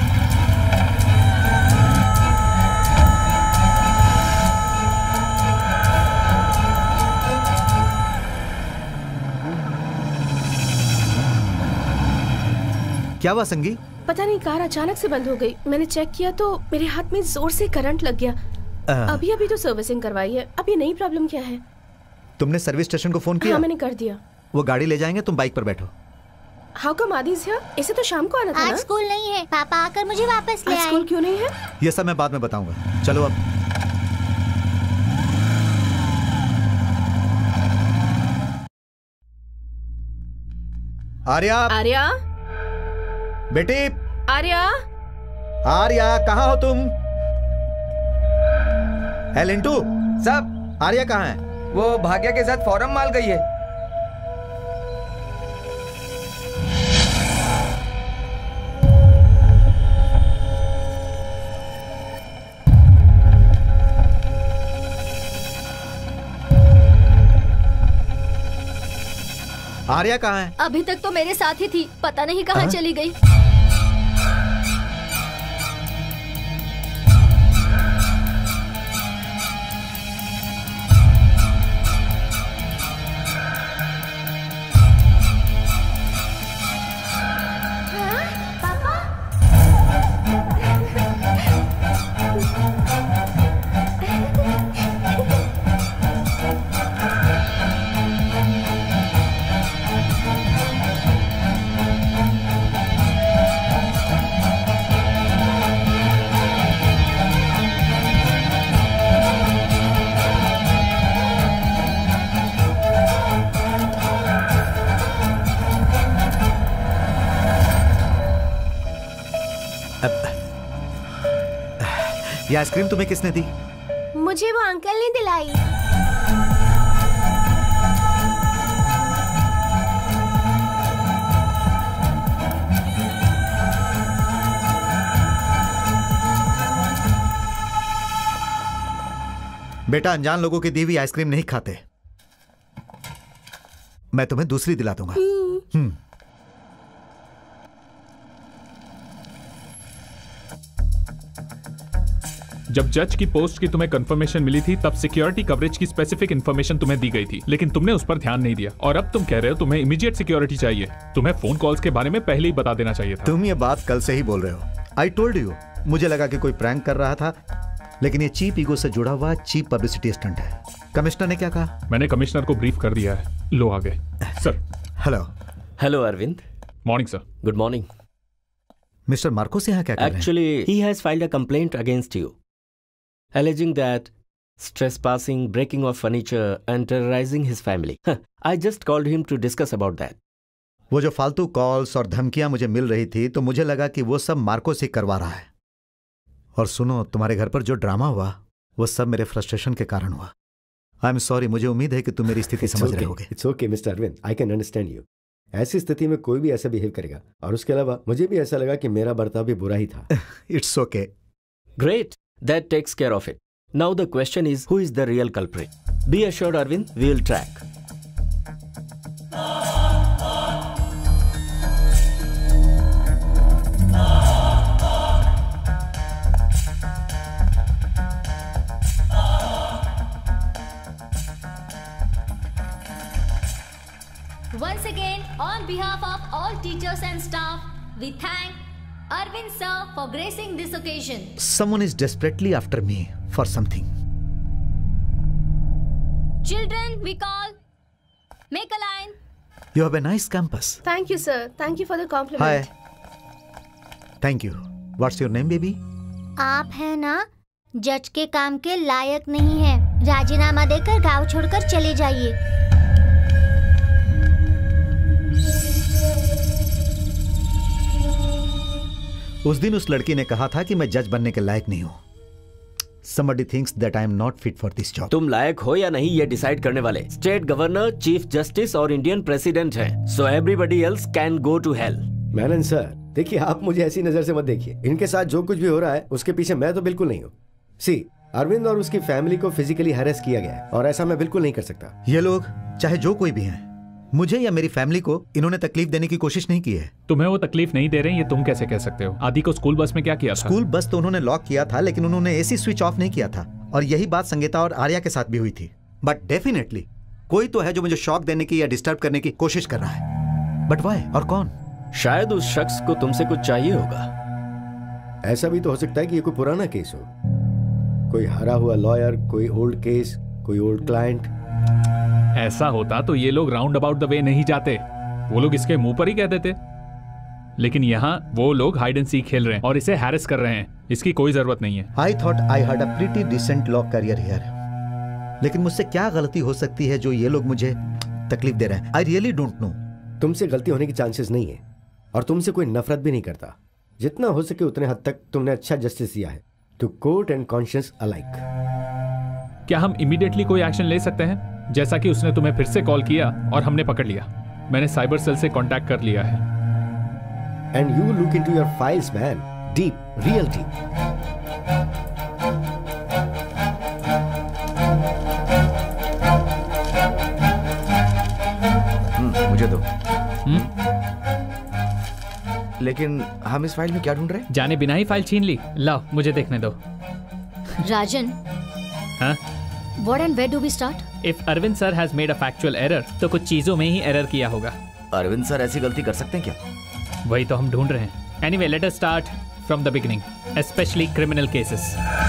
[SPEAKER 1] क्या हुआ संगी?
[SPEAKER 7] पता नहीं, कार अचानक से बंद हो गई। मैंने चेक किया तो मेरे हाथ में जोर से करंट लग गया। अभी तो सर्विसिंग करवाई है। अब ये नई प्रॉब्लम क्या है?
[SPEAKER 1] तुमने सर्विस स्टेशन को फोन किया?
[SPEAKER 7] हाँ, मैंने कर दिया।
[SPEAKER 1] वो गाड़ी ले जाएंगे, तुम बाइक पर बैठो।
[SPEAKER 7] हाउ कम आदि इज हियर? इसे तो शाम को आना था ना?
[SPEAKER 6] आज स्कूल नहीं है, पापा आकर मुझे वापस ले आए।
[SPEAKER 7] स्कूल क्यों नहीं है?
[SPEAKER 1] ये सब मैं बाद में बताऊंगा। चलो अब। आर्या,
[SPEAKER 7] आर्या,
[SPEAKER 1] बेटी,
[SPEAKER 7] आर्या,
[SPEAKER 1] आर्या, कहाँ हो तुम? है लिंटू?
[SPEAKER 4] सब
[SPEAKER 1] आर्या कहाँ है?
[SPEAKER 4] वो भाग्या के साथ फॉरम माल गई है।
[SPEAKER 1] आर्या कहाँ है?
[SPEAKER 5] अभी तक तो मेरे साथ ही थी, पता नहीं कहाँ चली गई।
[SPEAKER 1] ये आइसक्रीम तुम्हें किसने दी?
[SPEAKER 6] मुझे वो अंकल ने दिलाई।
[SPEAKER 1] बेटा, अनजान लोगों की दी हुई आइसक्रीम नहीं खाते। मैं तुम्हें दूसरी दिला दूंगा।
[SPEAKER 11] जब जज की पोस्ट की तुम्हें कंफर्मेशन मिली थी तब सिक्योरिटी कवरेज की स्पेसिफिक इन्फॉर्मेशन तुम्हें दी गई थी, लेकिन तुमने उस पर ध्यान नहीं दिया और अब तुम कह रहे हो तुम्हें इमीडिएट सिक्योरिटी चाहिए। तुम्हें फोन कॉल्स के बारे में पहले ही बता देना चाहिए था।
[SPEAKER 1] तुम ये बात कल से ही बोल रहे हो। I told you. मुझे लगा कि कोई प्रैंक कर रहा था, लेकिन ये चीप ईगो से जुड़ा हुआ चीप पब्लिसिटी स्टंट है। कमिश्नर ने क्या कहा?
[SPEAKER 11] मैंने कमिश्नर को ब्रीफ कर दिया है। लो आ गए sir.
[SPEAKER 1] Hello.
[SPEAKER 2] Hello Arvind.
[SPEAKER 11] Morning sir.
[SPEAKER 2] Good morning.
[SPEAKER 1] Mister Marcos यहाँ क्या कर रहे हैं?
[SPEAKER 2] Actually, he has filed a complaint against you, alleging that trespassing, breaking of furniture, and terrorizing his family. I just called him to discuss about that.
[SPEAKER 1] वो जो फालतू calls और धमकियां मुझे मिल रही थी तो मुझे लगा कि वो सब मार्कोस ही करवा रहा है। और सुनो, तुम्हारे घर पर जो ड्रामा हुआ वो सब मेरे फ्रस्ट्रेशन के कारण हुआ। I am sorry. मुझे उम्मीद है कि तुम मेरी स्थिति समझ रहे होगे।
[SPEAKER 3] It's okay mister Arvind, I can understand you. ऐसी स्थिति में कोई भी ऐसा बिहेव करेगा, और उसके अलावा मुझे भी ऐसा लगा कि मेरा बर्ताव भी बुरा ही था।
[SPEAKER 1] It's okay.
[SPEAKER 2] Great. That takes care of it. Now the question is, who is the real culprit? Be assured, Arvind, we will track.
[SPEAKER 5] Once again, on behalf of all teachers and staff, we thank Arvind sir for gracing this occasion.
[SPEAKER 1] Someone is desperately after me for something.
[SPEAKER 5] Children, we call. Make a line.
[SPEAKER 1] You have a nice campus.
[SPEAKER 7] Thank you, sir. Thank you for the compliment.
[SPEAKER 1] Hi. Thank you. What's your name, baby?
[SPEAKER 6] आप है ना, जज के काम के लायक नहीं है। राजीनामा देकर गांव छोड़कर चले जाइए।
[SPEAKER 1] उस दिन उस लड़की ने कहा था कि मैं जज बनने के लायक नहीं हूं। Somebody thinks that I am not fit for this job.
[SPEAKER 2] तुम लायक हो या नहीं ये डिसाइड करने वाले स्टेट गवर्नर, चीफ जस्टिस और इंडियन प्रेसिडेंट हैं। So everybody else can go to hell.
[SPEAKER 3] Menon sir, देखिए आप मुझे ऐसी नजर से मत देखिए। इनके साथ जो कुछ भी हो रहा है उसके पीछे मैं तो बिल्कुल नहीं हूँ। सी, अरविंद और उसकी फैमिली को फिजिकली हैरेस किया गया है और ऐसा मैं बिल्कुल नहीं कर सकता।
[SPEAKER 1] ये लोग चाहे जो कोई भी हैं, मुझे या मेरी फैमिली को इन्होंने तकलीफ देने की कोशिश नहीं की है।
[SPEAKER 11] तुम्हें वो तकलीफ नहीं दे रहे हैं, ये तुम कैसे कह सकते हो? आदि को स्कूल बस में क्या किया था?
[SPEAKER 1] स्कूल बस तो उन्होंने लॉक किया था, लेकिन उन्होंने एसी स्विच ऑफ नहीं किया था। और यही बात संगीता और आर्या के साथ भी हुई थी। बट डेफिनेटली कोई तो है जो मुझे शॉक देने की या डिस्टर्ब करने की कोशिश कर रहा है। बट वाई और कौन?
[SPEAKER 2] शायद उस शख्स को तुमसे कुछ चाहिए होगा।
[SPEAKER 3] ऐसा भी तो हो सकता है कि ये कोई पुराना केस हो, कोई हारा हुआ लॉयर, कोई ओल्ड केस, कोई ओल्ड क्लाइंट।
[SPEAKER 11] ऐसा होता तो ये लोग राउंड अबाउट द वे नहीं जाते, वो लोग इसके मुंह पर ही कह देते। लेकिन यहाँ वो लोग हाइड एंड सीक खेल रहे हैं और इसे हैरेस कर रहे हैं। इसकी कोई जरूरत नहीं है।
[SPEAKER 1] I thought I had a pretty decent law career here, लेकिन मुझसे क्या गलती हो सकती है जो ये लोग मुझे तकलीफ दे रहे हैं? I really don't know.
[SPEAKER 3] तुमसे गलती होने की चांसेस नहीं है और तुमसे कोई नफरत भी नहीं करता। जितना हो सके उतने हद तक तुमने अच्छा जस्टिस दिया है, to court and conscience alike.
[SPEAKER 11] क्या हम इमीडिएटली कोई एक्शन ले सकते हैं? जैसा कि उसने तुम्हें फिर से कॉल किया और हमने पकड़ लिया। मैंने साइबर सेल से कांटेक्ट कर लिया है।
[SPEAKER 3] And you look into your files man, deep, real deep.
[SPEAKER 4] मुझे दो। लेकिन हम इस फाइल में क्या ढूंढ रहे हैं?
[SPEAKER 9] जाने बिना ही फाइल छीन ली। लाओ मुझे देखने दो।
[SPEAKER 5] राजन,
[SPEAKER 9] हाँ?
[SPEAKER 5] What and where do we start?
[SPEAKER 9] If Arvind sir has made a factual error, तो कुछ चीजों में ही एरर किया होगा।
[SPEAKER 4] अरविंद सर ऐसी गलती कर सकते हैं क्या?
[SPEAKER 9] वही तो हम ढूंढ रहे हैं। Anyway, let us start from the beginning, especially criminal cases.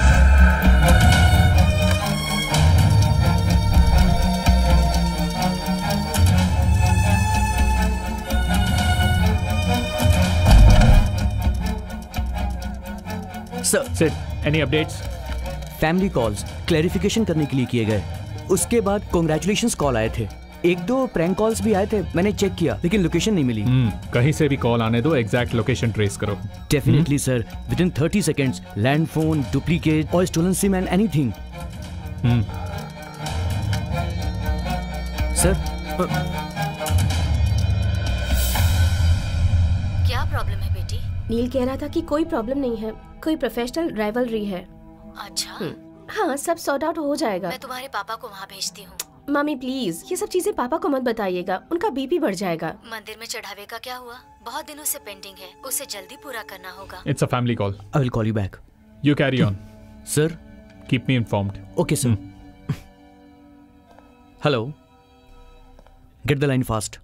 [SPEAKER 12] सर,
[SPEAKER 9] Sid, any updates?
[SPEAKER 12] Family calls clarification करने के लिए किए गए। उसके बाद कांग्रेचुलेशंस कॉल आए थे। एक दो प्रैंक कॉल्स भी आए थे, मैंने चेक किया लेकिन लोकेशन नहीं मिली।
[SPEAKER 11] कहीं से भी कॉल आने दो, एग्जैक्ट लोकेशन ट्रेस करो।
[SPEAKER 12] Definitely sir, within 30 seconds land phone, duplicate और stolen SIM and anything. Sir,
[SPEAKER 5] क्या प्रॉब्लम है बेटी?
[SPEAKER 7] नील कह रहा था कि कोई प्रॉब्लम नहीं है, कोई प्रोफेशनल राइवलरी है।
[SPEAKER 5] अच्छा,
[SPEAKER 7] हाँ, सब सॉर्ट आउट हो जाएगा।
[SPEAKER 5] मैं तुम्हारे पापा को वहाँ भेजती हूँ।
[SPEAKER 7] मम्मी प्लीज, ये सब चीजें पापा को मत बताइएगा, उनका बीपी बढ़ जाएगा।
[SPEAKER 5] मंदिर में चढ़ावे का क्या हुआ? बहुत दिनों से पेंडिंग है, उसे जल्दी पूरा करना होगा।
[SPEAKER 11] It's a family call.
[SPEAKER 12] I will call you back.
[SPEAKER 11] You carry on.
[SPEAKER 12] Sir,
[SPEAKER 11] keep me informed.
[SPEAKER 12] Okay, sir. Hello. Get the line fast.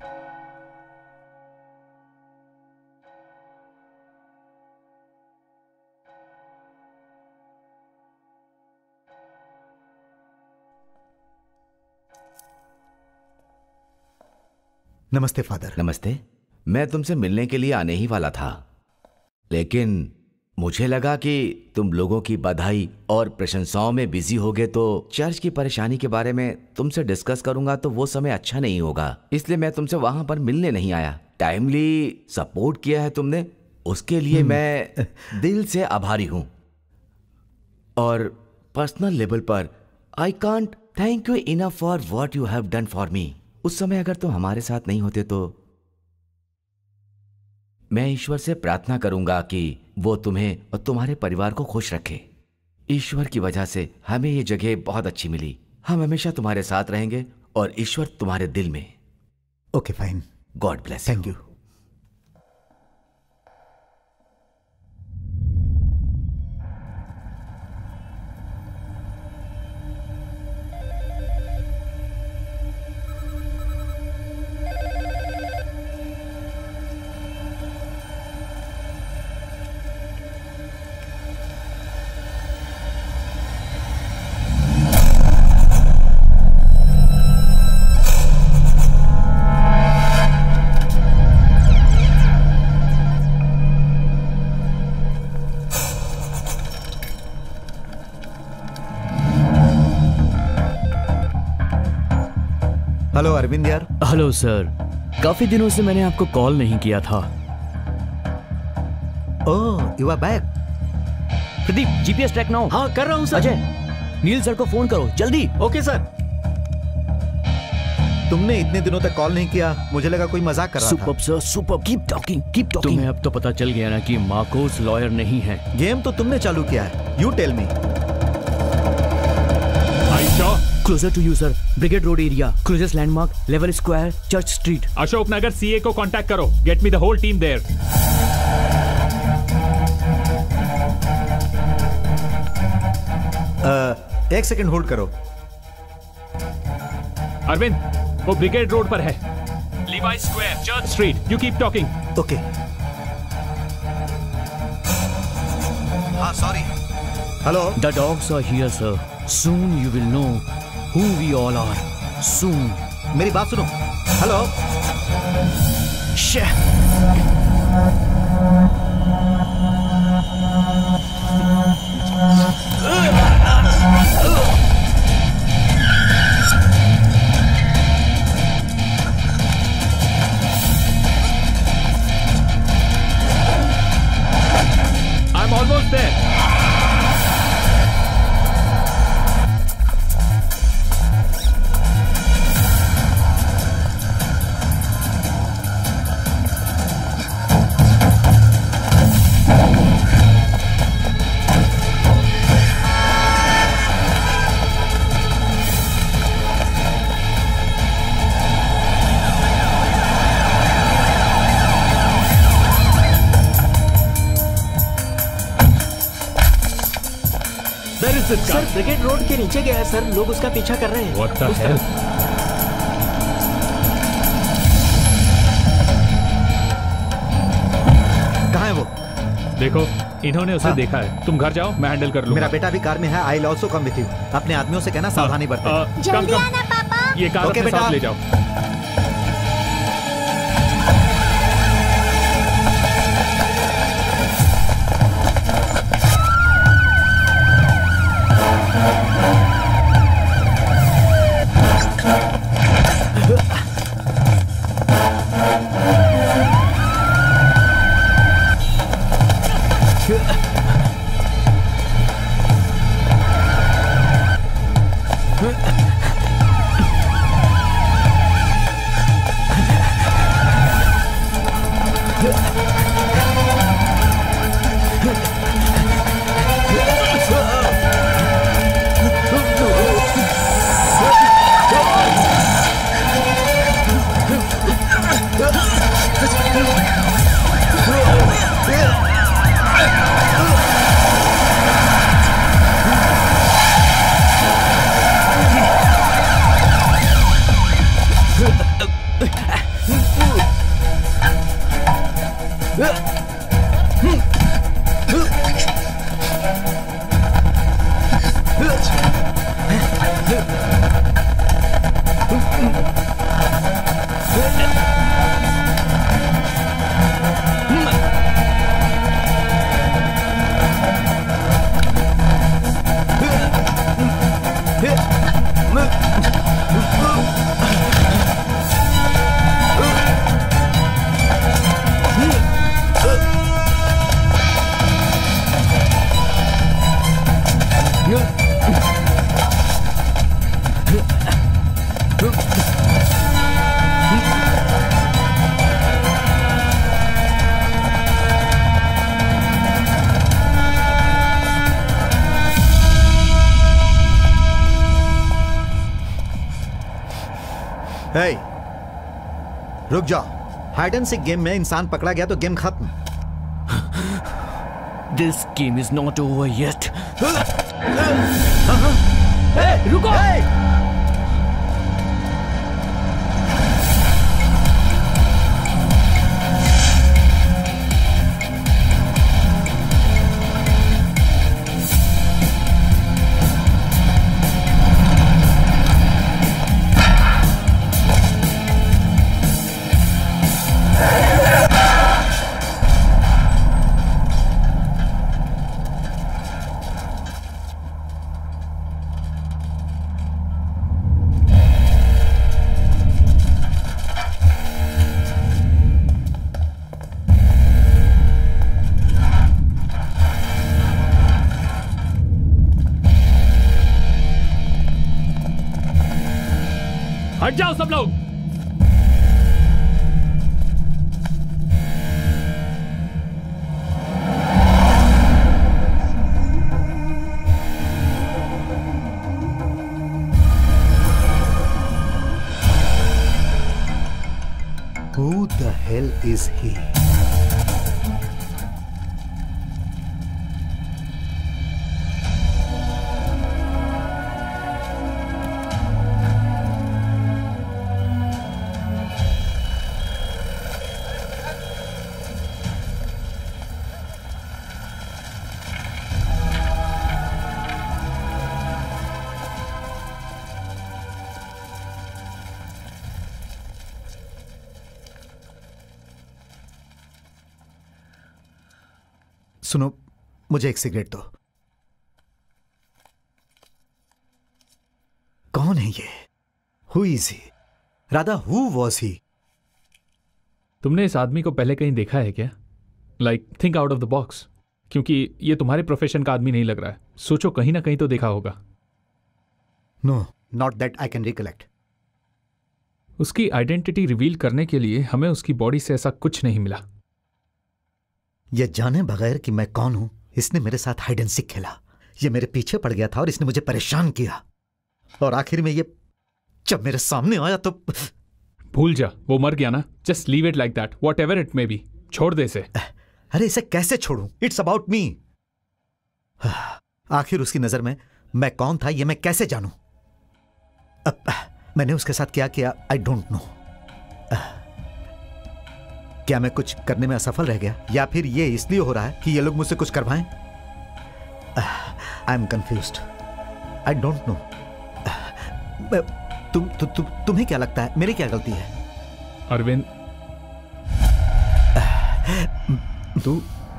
[SPEAKER 1] नमस्ते फादर।
[SPEAKER 4] नमस्ते। मैं तुमसे मिलने के लिए आने ही वाला था, लेकिन मुझे लगा कि तुम लोगों की बधाई और प्रशंसाओं में बिजी होगे तो चर्च की परेशानी के बारे में तुमसे डिस्कस करूंगा तो वो समय अच्छा नहीं होगा, इसलिए मैं तुमसे वहां पर मिलने नहीं आया। टाइमली सपोर्ट किया है तुमने, उसके लिए मैं दिल से आभारी हूं। और पर्सनल लेवल पर I can't thank you enough for what you have done for me. उस समय अगर तुम हमारे साथ नहीं होते तो मैं ईश्वर से प्रार्थना करूंगा कि वो तुम्हें और तुम्हारे परिवार को खुश रखे। ईश्वर की वजह से हमें ये जगह बहुत अच्छी मिली। हम हमेशा तुम्हारे साथ रहेंगे और ईश्वर तुम्हारे दिल में।
[SPEAKER 1] Okay fine,
[SPEAKER 4] God bless.
[SPEAKER 1] Thank you. Hello Arvind यार।
[SPEAKER 12] हेलो सर, काफी दिनों से मैंने आपको कॉल नहीं किया था।
[SPEAKER 1] Oh, you are back.
[SPEAKER 12] Pradeep, GPS track now.
[SPEAKER 2] हाँ, कर रहा हूँ सर।
[SPEAKER 12] अजय, नील सर को फोन करो जल्दी।
[SPEAKER 2] Okay sir.
[SPEAKER 1] तुमने इतने दिनों तक कॉल नहीं किया, मुझे लगा कोई मजाक कर रहा था।
[SPEAKER 12] Superb sir, superb. Keep talking, keep talking. तुम्हें अब तो पता चल गया ना कि मार्कोस लॉयर नहीं है।
[SPEAKER 1] गेम तो तुमने चालू किया है। You tell me.
[SPEAKER 12] Closer to you, sir. Brigade Road area. Closest landmark, Level Square, Church Street.
[SPEAKER 11] Ashok Nagar CA को कांटेक्ट करो. Get me the whole team there.
[SPEAKER 1] एक सेकंड होल्ड करो.
[SPEAKER 11] अरविंद, वो ब्रिगेड रोड पर है. Levi Square, Church Street. You keep talking.
[SPEAKER 1] Okay. हाँ, sorry. Hello.
[SPEAKER 12] The dogs are here, sir. Soon you will know who we all are. Soon.
[SPEAKER 1] मेरी बात सुनो. Hello.
[SPEAKER 11] I'm almost there.
[SPEAKER 2] Sir brigade road के नीचे गया है sir. लोग उसका पीछा कर रहे हैं.
[SPEAKER 11] What the hell?
[SPEAKER 1] कहाँ है वो?
[SPEAKER 11] देखो, इन्होंने उसे देखा है. तुम घर जाओ, मैं हैंडल कर लूंगा.
[SPEAKER 1] मेरा बेटा भी कार में है. I also come with you. अपने आदमियों से कहना सावधानी बरतें.
[SPEAKER 6] जल्दी आना पापा.
[SPEAKER 11] ये कार अपने साथ ले जाओ.
[SPEAKER 1] Hey, रुक जाओ. हाइड एंड सीक गेम में इंसान पकड़ा गया तो गेम खत्म.
[SPEAKER 12] This game is not over yet.
[SPEAKER 1] Hey, रुको. Hey!
[SPEAKER 11] हट जाओ सब लोग.
[SPEAKER 1] is he? सुनो, मुझे एक सिगरेट दो। कौन है ये? Who is he? Radha, who was he?
[SPEAKER 11] तुमने इस आदमी को पहले कहीं देखा है क्या? Like think out of the box, क्योंकि ये तुम्हारे प्रोफेशन का आदमी नहीं लग रहा है। सोचो, कहीं ना कहीं तो देखा होगा।
[SPEAKER 1] No, not that I can recollect.
[SPEAKER 11] उसकी आइडेंटिटी रिवील करने के लिए हमें उसकी बॉडी से ऐसा कुछ नहीं मिला।
[SPEAKER 1] यह जाने बगैर कि मैं कौन हूं, इसने मेरे साथ हाइड एंड सीक खेला। यह मेरे पीछे पड़ गया था और इसने मुझे परेशान किया, और आखिर में ये जब मेरे सामने आया तो।
[SPEAKER 11] भूल जा, वो मर गया ना। Just leave it like that, whatever it may be. छोड़ दे इसे।
[SPEAKER 1] अरे इसे कैसे छोड़ूं? It's about me. आखिर उसकी नजर में मैं कौन था ये मैं कैसे जानूं? मैंने उसके साथ क्या किया, आई डोंट नो। क्या मैं कुछ करने में असफल रह गया, या फिर ये इसलिए हो रहा है कि ये लोग मुझसे कुछ करवाएं? I am confused, I don't know. तुम्हें क्या लगता है, मेरी क्या गलती है?
[SPEAKER 11] अरविंद, तू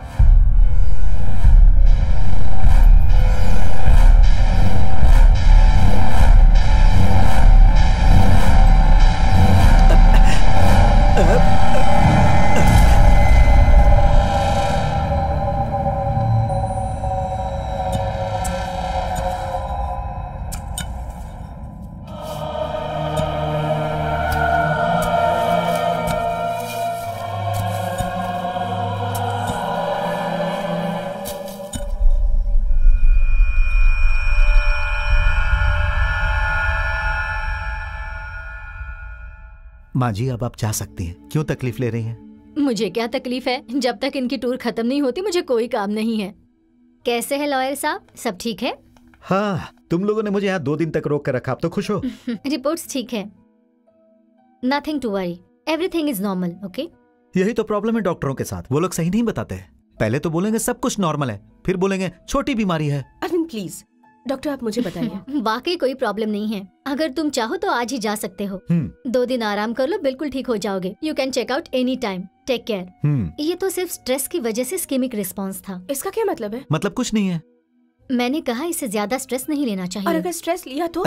[SPEAKER 1] माँ जी, अब आप जा सकती हैं। क्यों तकलीफ ले रही हैं?
[SPEAKER 5] मुझे क्या तकलीफ है? जब तक इनकी टूर खत्म नहीं होती मुझे कोई काम नहीं है। कैसे है लॉयर साहब, सब ठीक है?
[SPEAKER 1] हाँ, तुम लोगों ने मुझे यहाँ 2 दिन तक रोक कर रखा, अब तो खुश हो?
[SPEAKER 5] रिपोर्ट्स ठीक है, nothing to worry, everything is normal. Okay,
[SPEAKER 1] यही तो प्रॉब्लम है डॉक्टरों के साथ, वो लोग सही नहीं बताते। पहले तो बोलेंगे सब कुछ नॉर्मल है, फिर बोलेंगे छोटी बीमारी है।
[SPEAKER 7] अरविंद प्लीज, डॉक्टर आप मुझे बताइए।
[SPEAKER 5] वाकई कोई प्रॉब्लम नहीं है। अगर तुम चाहो तो आज ही जा सकते हो। 2 दिन आराम कर लो, बिल्कुल ठीक हो जाओगे। You can check out any time. Take care. ये तो सिर्फ स्ट्रेस की वजह से स्कीमिक रिस्पॉन्स था।
[SPEAKER 7] इसका क्या मतलब है?
[SPEAKER 1] मतलब कुछ नहीं है।
[SPEAKER 5] मैंने कहा इसे ज्यादा स्ट्रेस नहीं लेना चाहिए।
[SPEAKER 7] और अगर स्ट्रेस लिया तो?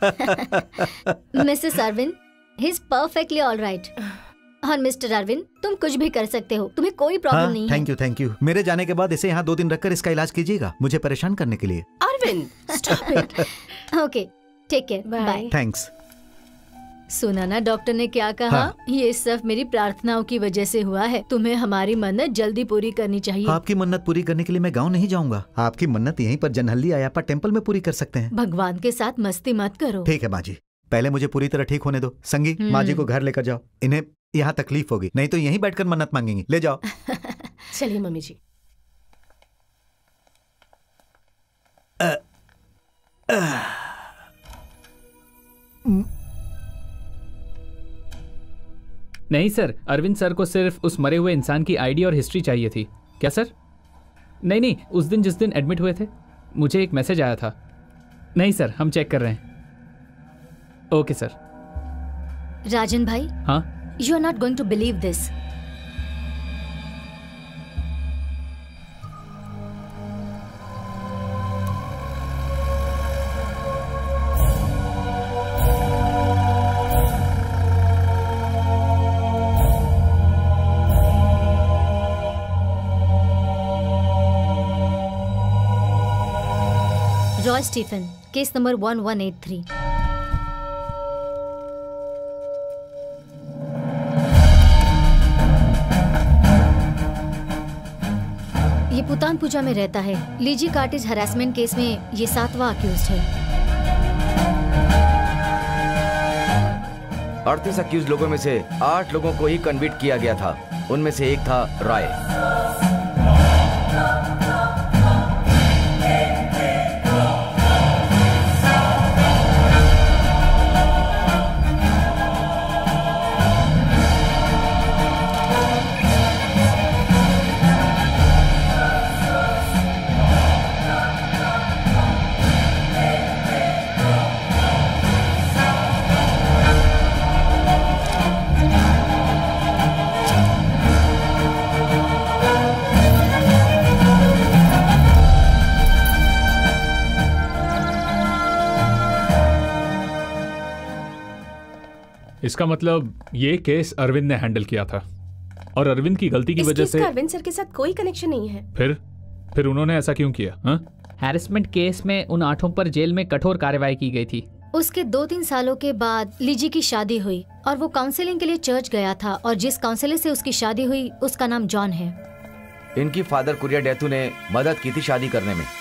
[SPEAKER 5] Mrs Arvind, he is perfectly all right. और मिस्टर अरविंद, तुम कुछ भी कर सकते हो, तुम्हें कोई प्रॉब्लम नहीं है।
[SPEAKER 1] Thank you, thank you. मेरे जाने के बाद इसे यहाँ 2 दिन रखकर इसका इलाज कीजिएगा, मुझे परेशान करने के लिए।
[SPEAKER 7] Arvind, stop it.
[SPEAKER 5] Okay, take care, bye.
[SPEAKER 1] Thanks.
[SPEAKER 5] सुना ना डॉक्टर ने क्या कहा?
[SPEAKER 1] हाँ।
[SPEAKER 5] ये सब मेरी प्रार्थनाओं की वजह से हुआ है। तुम्हें हमारी मन्नत जल्दी पूरी करनी चाहिए।
[SPEAKER 1] आपकी मन्नत पूरी करने के लिए मैं गाँव नहीं जाऊंगा। आपकी मन्नत यहीं पर जनहल्ली आयाप्पा टेम्पल में पूरी कर सकते हैं।
[SPEAKER 5] भगवान के साथ मस्ती मत करो।
[SPEAKER 1] ठीक है माँ जी, पहले मुझे पूरी तरह ठीक होने दो। संगी, माँ जी को घर लेकर जाओ, इन्हें यहाँ तकलीफ होगी, नहीं तो यहीं बैठकर मन्नत मांगेंगी। ले जाओ।
[SPEAKER 7] चलिए मम्मी जी।
[SPEAKER 9] नहीं सर, अरविंद सर को सिर्फ उस मरे हुए इंसान की आईडी और हिस्ट्री चाहिए थी। क्या सर? नहीं नहीं, उस दिन जिस दिन एडमिट हुए थे मुझे एक मैसेज आया था। नहीं सर, हम चेक कर रहे हैं। Okay sir.
[SPEAKER 5] राजन भाई।
[SPEAKER 9] हाँ?
[SPEAKER 5] You are not going to believe this. Roy Stephen, case number 1183. ये पुतान पूजा में रहता है। लीजी कार्टेज हरासमेंट केस में ये 7वां अक्यूज्ड है।
[SPEAKER 4] 38 अक्यूज लोगों में से 8 लोगों को ही कन्विक्ट किया गया था। उनमें से एक था रॉय।
[SPEAKER 11] इसका मतलब ये केस अरविंद ने हैंडल किया था और अरविंद की गलती की वजह से
[SPEAKER 7] अरविंद सर के साथ कोई कनेक्शन नहीं है।
[SPEAKER 11] फिर उन्होंने ऐसा क्यों किया?
[SPEAKER 9] हैरेसमेंट केस में उन 8 पर जेल में कठोर कार्रवाई की गई थी।
[SPEAKER 5] उसके 2-3 सालों के बाद लीजी की शादी हुई और वो काउंसलिंग के लिए चर्च गया था और जिस काउंसलर से उसकी शादी हुई उसका नाम जॉन है।
[SPEAKER 4] इनकी फादर कुरिया डेथू ने मदद की थी शादी करने में।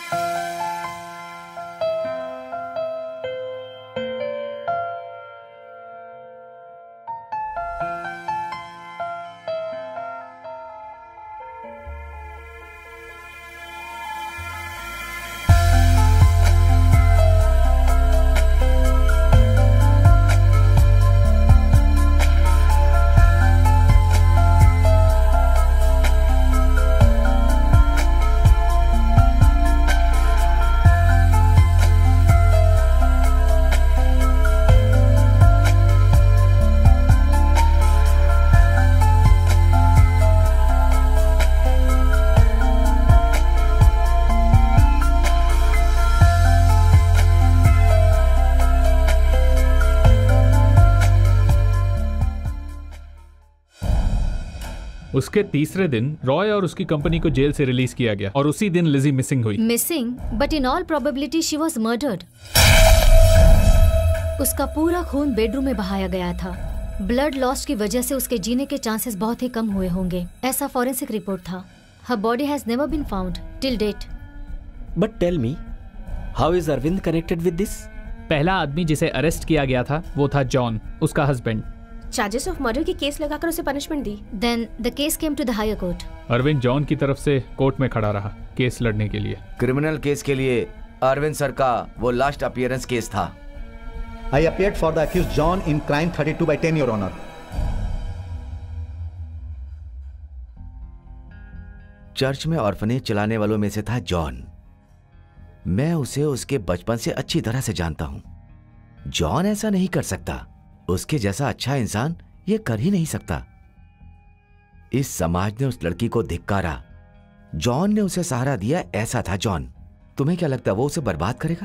[SPEAKER 11] उसके तीसरे दिन रॉय और उसकी कंपनी को जेल से रिलीज किया गया और उसी दिन लिजी मिसिंग हुई।
[SPEAKER 5] Missing, but in all probability she was murdered. उसका पूरा खून बेडरूम में बहाया गया था। ब्लड लॉस की वजह से उसके जीने के चांसेस बहुत ही कम हुए होंगे, ऐसा फॉरेंसिक रिपोर्ट था। Her body has never been found till date.
[SPEAKER 2] But tell me, how is Arvind connected with this?
[SPEAKER 9] पहला आदमी जिसे अरेस्ट किया गया था वो था जॉन, उसका हस्बैंड।
[SPEAKER 7] चार्जेस ऑफ मर्डर की केस लगाकर उसे पनिशमेंट दी।
[SPEAKER 5] Then the case came to the higher court.
[SPEAKER 11] Arvind John की तरफ से कोर्ट में खड़ा रहा केस लड़ने के लिए।
[SPEAKER 4] क्रिमिनल केस के लिए अरविंद सर का वो लास्ट अपीयरेंस केस था।
[SPEAKER 1] I appeared for the accused John in crime 32/10, Your Honor.
[SPEAKER 4] Church में ऑर्फनेज चलाने वालों में से था जॉन। मैं उसे उसके बचपन से अच्छी तरह से जानता हूं। जॉन ऐसा नहीं कर सकता। उसके जैसा अच्छा इंसान ये कर ही नहीं सकता। इस समाज ने उस लड़की को धिक्कारा। जॉन ने उसे सहारा दिया, ऐसा था जॉन। तुम्हें क्या लगता वो उसे बर्बाद करेगा?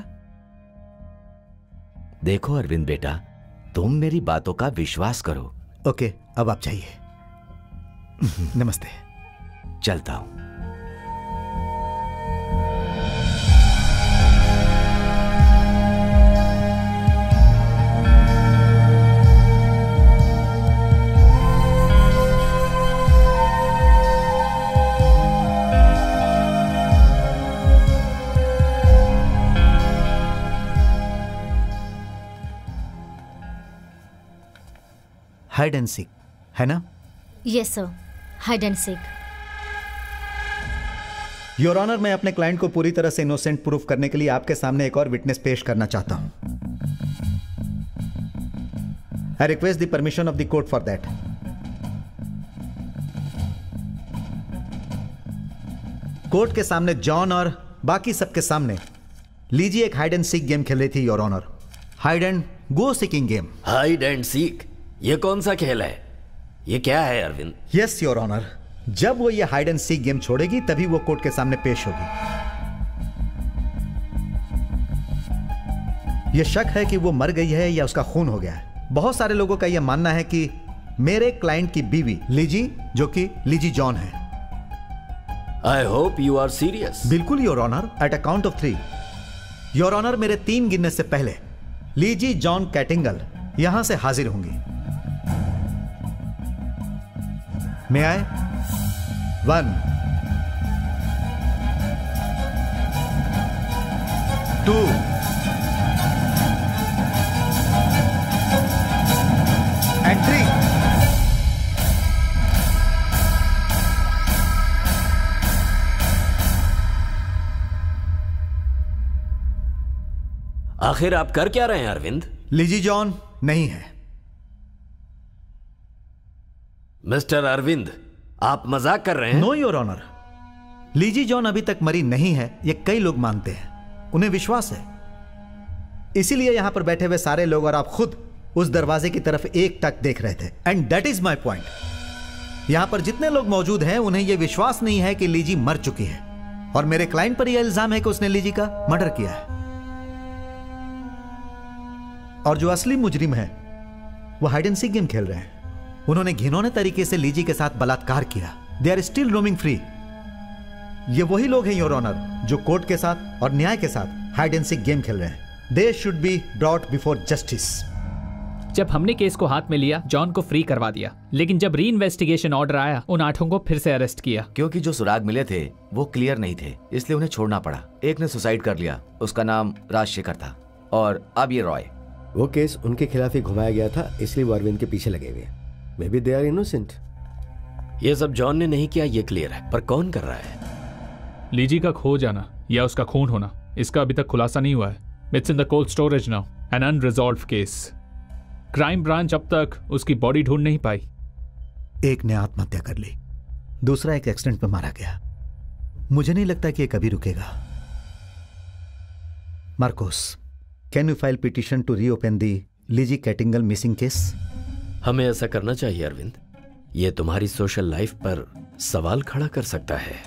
[SPEAKER 4] देखो अरविंद बेटा, तुम मेरी बातों का विश्वास करो।
[SPEAKER 1] ओके, अब आप जाइए। नमस्ते।
[SPEAKER 4] चलता हूं।
[SPEAKER 1] हाइड एंड सीक है ना?
[SPEAKER 5] Yes sir, hide and seek.
[SPEAKER 1] Your honour, मैं अपने क्लाइंट को पूरी तरह से इनोसेंट प्रूफ करने के लिए आपके सामने एक और विटनेस पेश करना चाहता हूं। I request the permission of the court for that. Court के सामने जॉन और बाकी सबके सामने लीजिए एक हाइड एंड सीक गेम खेल रही थी your honour. Hide and go seeking game.
[SPEAKER 2] Hide and seek? ये कौन सा खेल है? ये क्या है अरविंद?
[SPEAKER 1] यस योर ऑनर, जब वो ये हाइड एंड सीक गेम छोड़ेगी तभी वो कोर्ट के सामने पेश होगी। ये शक है कि वो मर गई है या उसका खून हो गया है। बहुत सारे लोगों का यह मानना है कि मेरे क्लाइंट की बीवी लीजी, जो कि लीजी जॉन है।
[SPEAKER 2] I hope you are serious.
[SPEAKER 1] बिल्कुल your honour. At a count of 3 your honour, मेरे 3 गिनने से पहले लीजी जॉन कैटिंगल यहां से हाजिर होंगी। May I? 1 2 and 3।
[SPEAKER 2] आखिर आप कर क्या रहे हैं अरविंद?
[SPEAKER 1] लीजी जॉन नहीं है।
[SPEAKER 2] मिस्टर अरविंद, आप मजाक कर रहे हैं?
[SPEAKER 1] No your honour, Lizzie John अभी तक मरी नहीं है, ये कई लोग मानते हैं, उन्हें विश्वास है। इसीलिए यहां पर बैठे हुए सारे लोग और आप खुद उस दरवाजे की तरफ एक टक देख रहे थे। And that is my point. यहां पर जितने लोग मौजूद हैं उन्हें यह विश्वास नहीं है कि लीजी मर चुकी है, और मेरे क्लाइंट पर यह इल्जाम है कि उसने लीजी का मर्डर किया है। और जो असली मुजरिम है वो हाइड एंड सीक गेम खेल रहे हैं। उन्होंने घिनौने तरीके से लीजी के साथ बलात्कार किया। They are still roaming free. ये वही लोग हैं योर ऑनर जो कोर्ट के साथ और न्याय के साथ हाइड एंड सीक गेम खेल रहे हैं। They should be brought before justice.
[SPEAKER 9] जब हमने केस को हाथ में लिया, जॉन को फ्री करवा दिया, लेकिन जब री इन्वेस्टिगेशन ऑर्डर आया, उन 8 को फिर से अरेस्ट किया।
[SPEAKER 4] क्योंकि जो सुराग मिले थे वो क्लियर नहीं थे, इसलिए उन्हें छोड़ना पड़ा। एक ने सुसाइड कर लिया, उसका नाम राजशेखर था, और अब ये रॉय।
[SPEAKER 3] वो केस उनके खिलाफ ही घुमाया गया था, इसलिए वो अरविंद के पीछे लगे हुए। Maybe they are innocent.
[SPEAKER 2] ये सब जॉन ने नहीं किया, ये क्लियर है, पर कौन कर रहा है?
[SPEAKER 11] लीजी का खो जाना या उसका खून होना, इसका अभी तक खुलासा नहीं हुआ है। It's in the cold storage now, an unresolved case. Crime branch अब तक उसकी बॉडी ढूंढ नहीं पाई।
[SPEAKER 1] एक ने आत्महत्या कर ली, दूसरा एक एक्सीडेंट में मारा गया। मुझे नहीं लगता कि ये कभी रुकेगा। Marcos, can you file petition to reopen the Lizzie Kattingal missing case?
[SPEAKER 2] हमें ऐसा करना चाहिए अरविंद। ये तुम्हारी सोशल लाइफ पर सवाल खड़ा कर सकता है।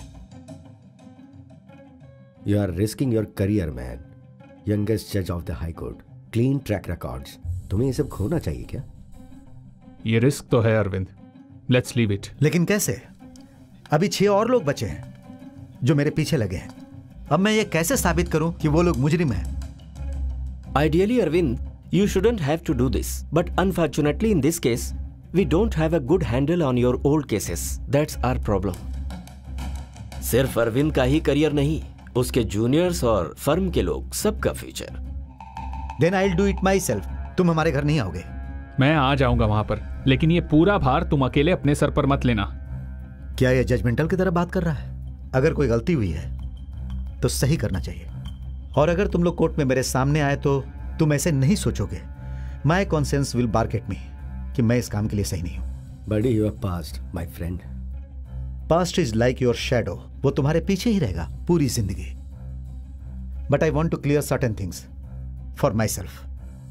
[SPEAKER 3] You are risking your career man. Youngest जज of the high court, clean track records. तुम्हें ये सब खोना चाहिए क्या?
[SPEAKER 11] ये रिस्क तो है अरविंद, लेट्स लीव इट।
[SPEAKER 1] लेकिन कैसे? अभी 6 और लोग बचे हैं जो मेरे पीछे लगे हैं। अब मैं ये कैसे साबित करूं कि वो लोग मुजरिम हैं?
[SPEAKER 2] Ideally, Arvind, you shouldn't have to do this. But unfortunately, in this case, we don't have a good handle on your old cases. That's our problem. सिर्फ अरविंद का ही करियर नहीं, उसके जूनियर्स और फर्म के लोग, सबका future.
[SPEAKER 1] Then I'll do it myself. तुम हमारे घर नहीं आओगे?
[SPEAKER 11] मैं आ जाऊंगा वहां पर, लेकिन ये पूरा भार तुम अकेले अपने सर पर मत लेना।
[SPEAKER 1] क्या ये जजमेंटल की तरह बात कर रहा है? अगर कोई गलती हुई है तो सही करना चाहिए, और अगर तुम लोग कोर्ट में मेरे सामने आए तो तुम ऐसे नहीं सोचोगे। My conscience will bark at me कि मैं इस काम के लिए सही नहीं हूं।
[SPEAKER 3] बड़ी you are past my friend.
[SPEAKER 1] Past is like your shadow, वो तुम्हारे पीछे ही रहेगा पूरी जिंदगी। But I want to clear certain things for myself.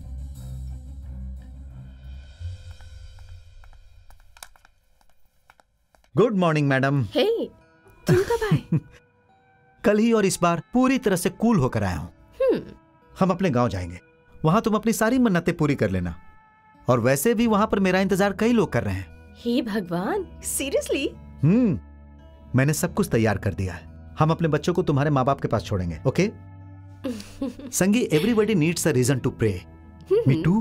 [SPEAKER 1] Good morning madam.
[SPEAKER 7] Hey, तुम कब आए?
[SPEAKER 1] कल ही, और इस बार पूरी तरह से कूल होकर आया हूं। हम अपने गांव जाएंगे, वहां तुम अपनी सारी मन्नतें पूरी कर लेना, और वैसे भी वहां पर मेरा इंतजार कई लोग कर रहे हैं।
[SPEAKER 7] हे भगवान, सीरियसली?
[SPEAKER 1] मैंने सब कुछ तैयार कर दिया है। हम अपने बच्चों को तुम्हारे माँ बाप के पास छोड़ेंगे, okay? Sangi, everybody needs a reason to pray. Me too.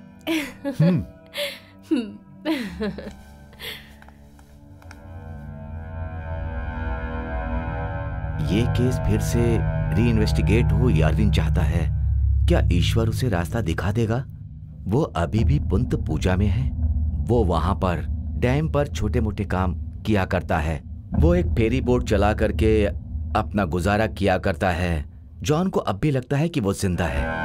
[SPEAKER 4] ये केस फिर से री इन्वेस्टिगेट हो, ये अरविंद चाहता है। क्या ईश्वर उसे रास्ता दिखा देगा? वो अभी भी पुंत पूजा में है। वो वहां पर डैम पर छोटे मोटे काम किया करता है। वो एक फेरी बोट चला करके अपना गुजारा किया करता है। जॉन को अब भी लगता है कि वो जिंदा है।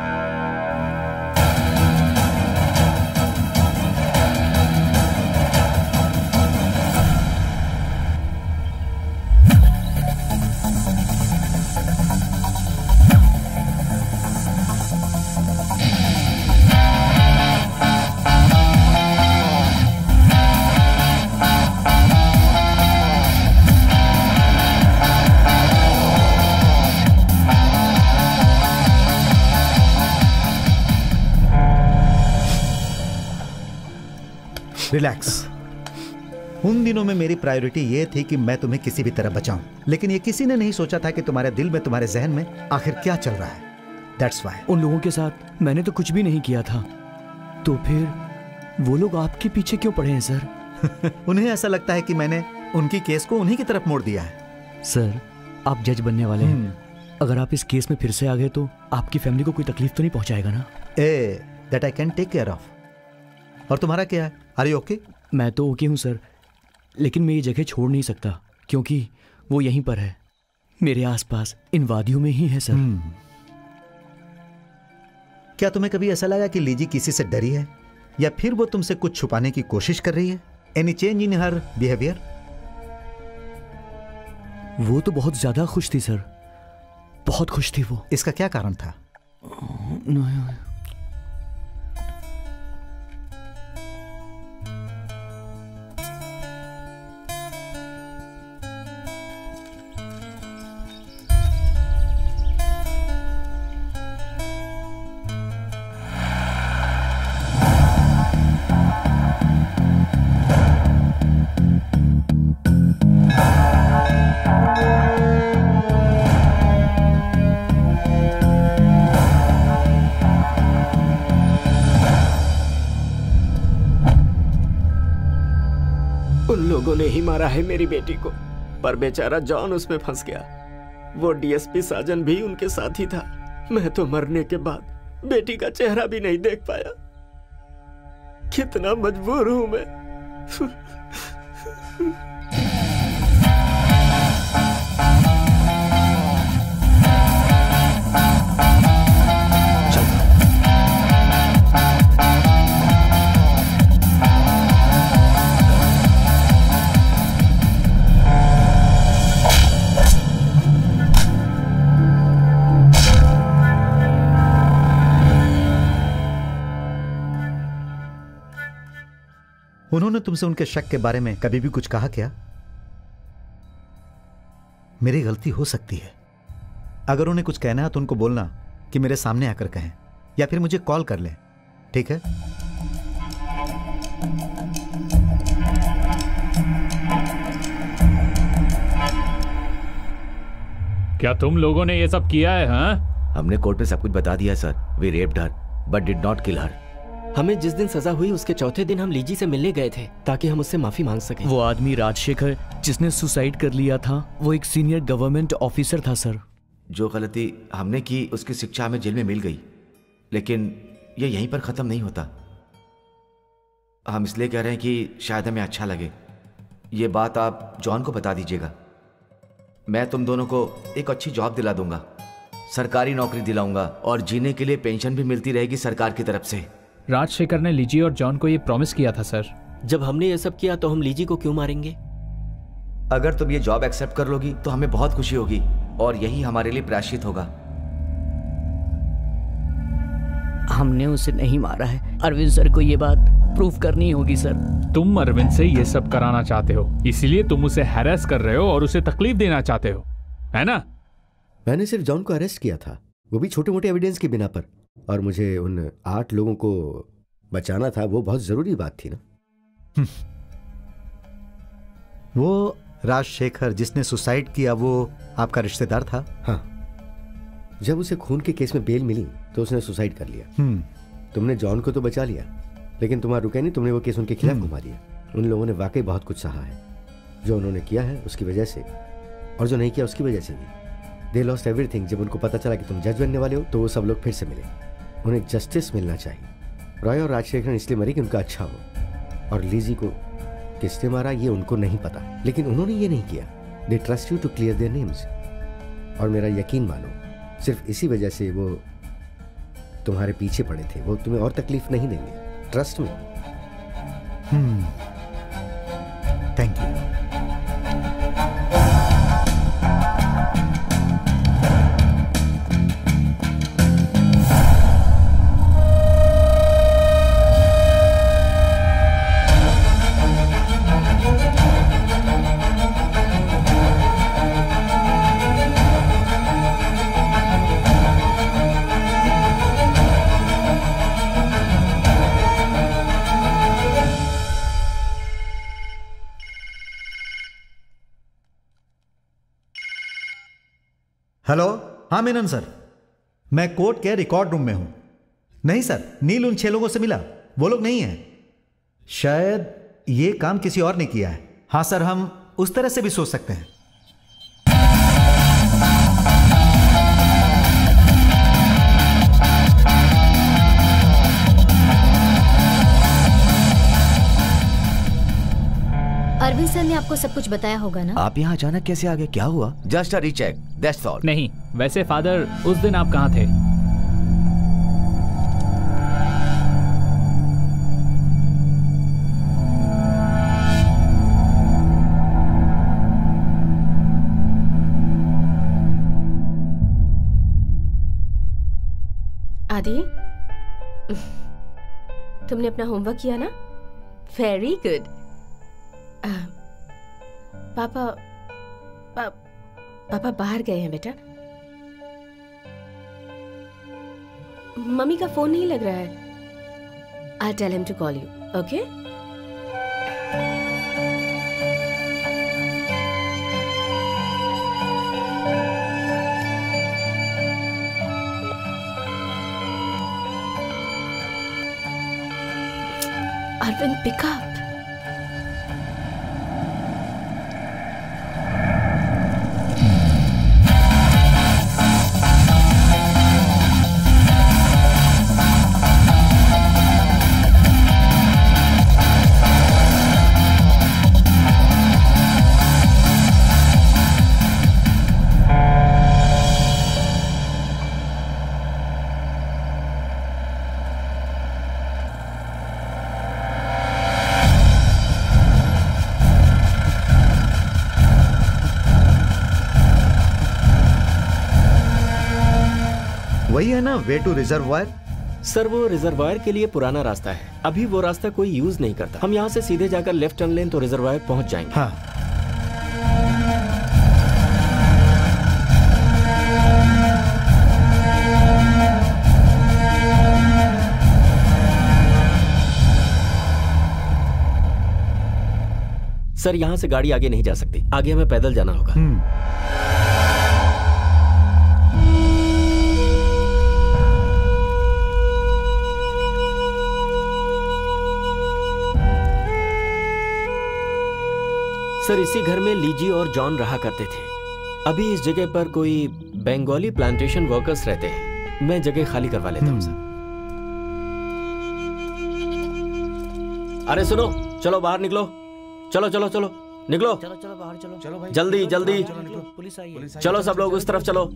[SPEAKER 1] रिलैक्स। उन दिनों में मेरी प्रायोरिटी ये थी कि मैं तुम्हें किसी भी तरह बचाऊं, लेकिन ये किसी ने नहीं सोचा था कि तुम्हारे दिल में, तुम्हारे जहन में आखिर क्या चल रहा है। That's why।
[SPEAKER 12] उन लोगों के साथ मैंने तो कुछ भी नहीं किया था, तो फिर वो लोग आपके पीछे क्यों पड़े हैं सर?
[SPEAKER 1] उन्हें ऐसा लगता है कि मैंने उनकी केस को उन्हीं की तरफ मोड़ दिया है।
[SPEAKER 12] सर, आप जज बनने वाले हैं। अगर आप इस केस में फिर से आ गए तो आपकी फैमिली को कोई तकलीफ तो नहीं पहुंचाएगा ना?
[SPEAKER 1] That I can take care of. और तुम्हारा क्या है? Are you okay?
[SPEAKER 12] मैं तो ओके हूँ सर, लेकिन मैं ये जगह छोड़ नहीं सकता क्योंकि वो यहीं पर है, मेरे आसपास इन वादियों में ही है सर।
[SPEAKER 1] क्या तुम्हें कभी ऐसा लगा कि लीजी किसी से डरी है या फिर वो तुमसे कुछ छुपाने की कोशिश कर रही है? Any change in her behaviour?
[SPEAKER 12] वो तो बहुत ज्यादा खुश थी सर, बहुत खुश थी वो।
[SPEAKER 1] इसका क्या कारण था?
[SPEAKER 2] लोगों ने ही मारा है मेरी बेटी को, पर बेचारा जॉन उसमें फंस गया। वो डीएसपी साजन भी उनके साथ ही था। मैं तो मरने के बाद बेटी का चेहरा भी नहीं देख पाया। कितना मजबूर हूं मैं।
[SPEAKER 1] उन्होंने तुमसे उनके शक के बारे में कभी भी कुछ कहा क्या? मेरी गलती हो सकती है। अगर उन्हें कुछ कहना है तो उनको बोलना कि मेरे सामने आकर कहें या फिर मुझे कॉल कर लें, ठीक है?
[SPEAKER 11] क्या तुम लोगों ने ये सब किया है? हाँ,
[SPEAKER 4] हमने कोर्ट में सब कुछ बता दिया सर। We raped her but did not kill her.
[SPEAKER 2] हमें जिस दिन सजा हुई उसके चौथे दिन हम लीजी से मिलने गए थे ताकि हम उससे माफी मांग सकें।
[SPEAKER 12] वो आदमी राजशेखर जिसने सुसाइड कर लिया था, वो एक सीनियर गवर्नमेंट ऑफिसर था सर।
[SPEAKER 4] जो गलती हमने की उसकी शिक्षा हमें जेल में मिल गई, लेकिन ये यहीं पर ख़त्म नहीं होता। हम इसलिए कह रहे हैं कि शायद हमें अच्छा लगे। ये बात आप जॉन को बता दीजिएगा। मैं तुम दोनों को एक अच्छी जॉब दिला दूंगा, सरकारी नौकरी दिलाऊंगा और जीने के लिए पेंशन भी मिलती रहेगी सरकार की तरफ से।
[SPEAKER 9] राजशेखर ने लीजी और जॉन को ये प्रॉमिस किया था सर।
[SPEAKER 2] जब हमने ये सब किया तो हम लीजी को क्यों मारेंगे?
[SPEAKER 4] अगर तुम ये जॉब एक्सेप्ट कर लोगी तो हमें बहुत खुशी होगी और यही हमारे लिए प्रायश्चित होगा।
[SPEAKER 12] हमने उसे नहीं मारा है। अरविंद सर को ये बात प्रूफ करनी होगी सर।
[SPEAKER 11] तुम अरविंद से ये सब कराना चाहते हो, इसलिए तुम उसे हैरेस कर रहे हो और उसे तकलीफ देना चाहते हो, है ना?
[SPEAKER 3] मैंने सिर्फ जॉन को अरेस्ट किया था, वो भी छोटे मोटे एविडेंस की बिना पर, और मुझे उन 8 लोगों को बचाना था। वो बहुत जरूरी बात थी ना।
[SPEAKER 1] वो राजशेखर जिसने सुसाइड किया वो आपका रिश्तेदार था?
[SPEAKER 3] हाँ, जब उसे खून के केस में बेल मिली तो उसने सुसाइड कर लिया। तुमने जॉन को तो बचा लिया, लेकिन तुम्हारा रुका नहीं, तुमने वो केस उनके खिलाफ घुमा दिया। उन लोगों ने वाकई बहुत कुछ सहा है, जो उन्होंने किया है उसकी वजह से, और जो नहीं किया उसकी वजह से भी। They lost everything. जब उनको पता चला कि तुम जज बनने वाले हो तो वो सब लोग फिर से मिले। उन्हें जस्टिस मिलना चाहिए। रॉय और राजशेखर इसलिए मरी कि उनका अच्छा हो, और लीजी को किसने मारा ये उनको नहीं पता, लेकिन उन्होंने ये नहीं किया। They trust you to clear their names, और मेरा यकीन मानो सिर्फ इसी वजह से वो तुम्हारे पीछे पड़े थे। वो तुम्हें और तकलीफ नहीं देंगे, ट्रस्ट में।
[SPEAKER 1] Thank you. हेलो, हाँ मेनन सर, मैं कोर्ट के रिकॉर्ड रूम में हूं। नहीं सर, नील उन 6 लोगों से मिला, वो लोग नहीं हैं। शायद ये काम किसी और ने किया है। हाँ सर, हम उस तरह से भी सोच सकते हैं।
[SPEAKER 5] अरविंद सर ने आपको सब कुछ बताया होगा ना?
[SPEAKER 4] आप यहाँ अचानक कैसे आ गए? क्या हुआ? Just a recheck, that's all.
[SPEAKER 9] नहीं, वैसे फादर उस दिन आप कहाँ थे?
[SPEAKER 7] आदि, तुमने अपना होमवर्क किया ना? Very good. पापा बाहर गए हैं बेटा। मम्मी का फोन नहीं लग रहा है। I'll tell him to call you, okay? Arvind, pick up.
[SPEAKER 1] वही है ना वे टू रिजर्वायर?
[SPEAKER 2] सर वो रिजर्वायर के लिए पुराना रास्ता है, अभी वो रास्ता कोई यूज नहीं करता। हम यहाँ से सीधे जाकर लेफ्ट टर्न लें तो रिजर्वायर पहुंच जाएंगे।
[SPEAKER 1] हाँ।
[SPEAKER 2] सर यहाँ से गाड़ी आगे नहीं जा सकती, आगे हमें पैदल जाना होगा। सर इसी घर में लीजी और जॉन रहा करते थे। अभी इस जगह पर कोई बंगाली प्लांटेशन वर्कर्स रहते हैं। मैं जगह खाली करवा लेता हूँ सर। अरे सुनो, चलो बाहर निकलो। चलो चलो चलो निकलो।
[SPEAKER 12] चलो चलो बाहर चलो। चलो भाई
[SPEAKER 2] जल्दी जल्दी।
[SPEAKER 12] पुलिस आई है।
[SPEAKER 2] चलो सब लोग उस तरफ चलो।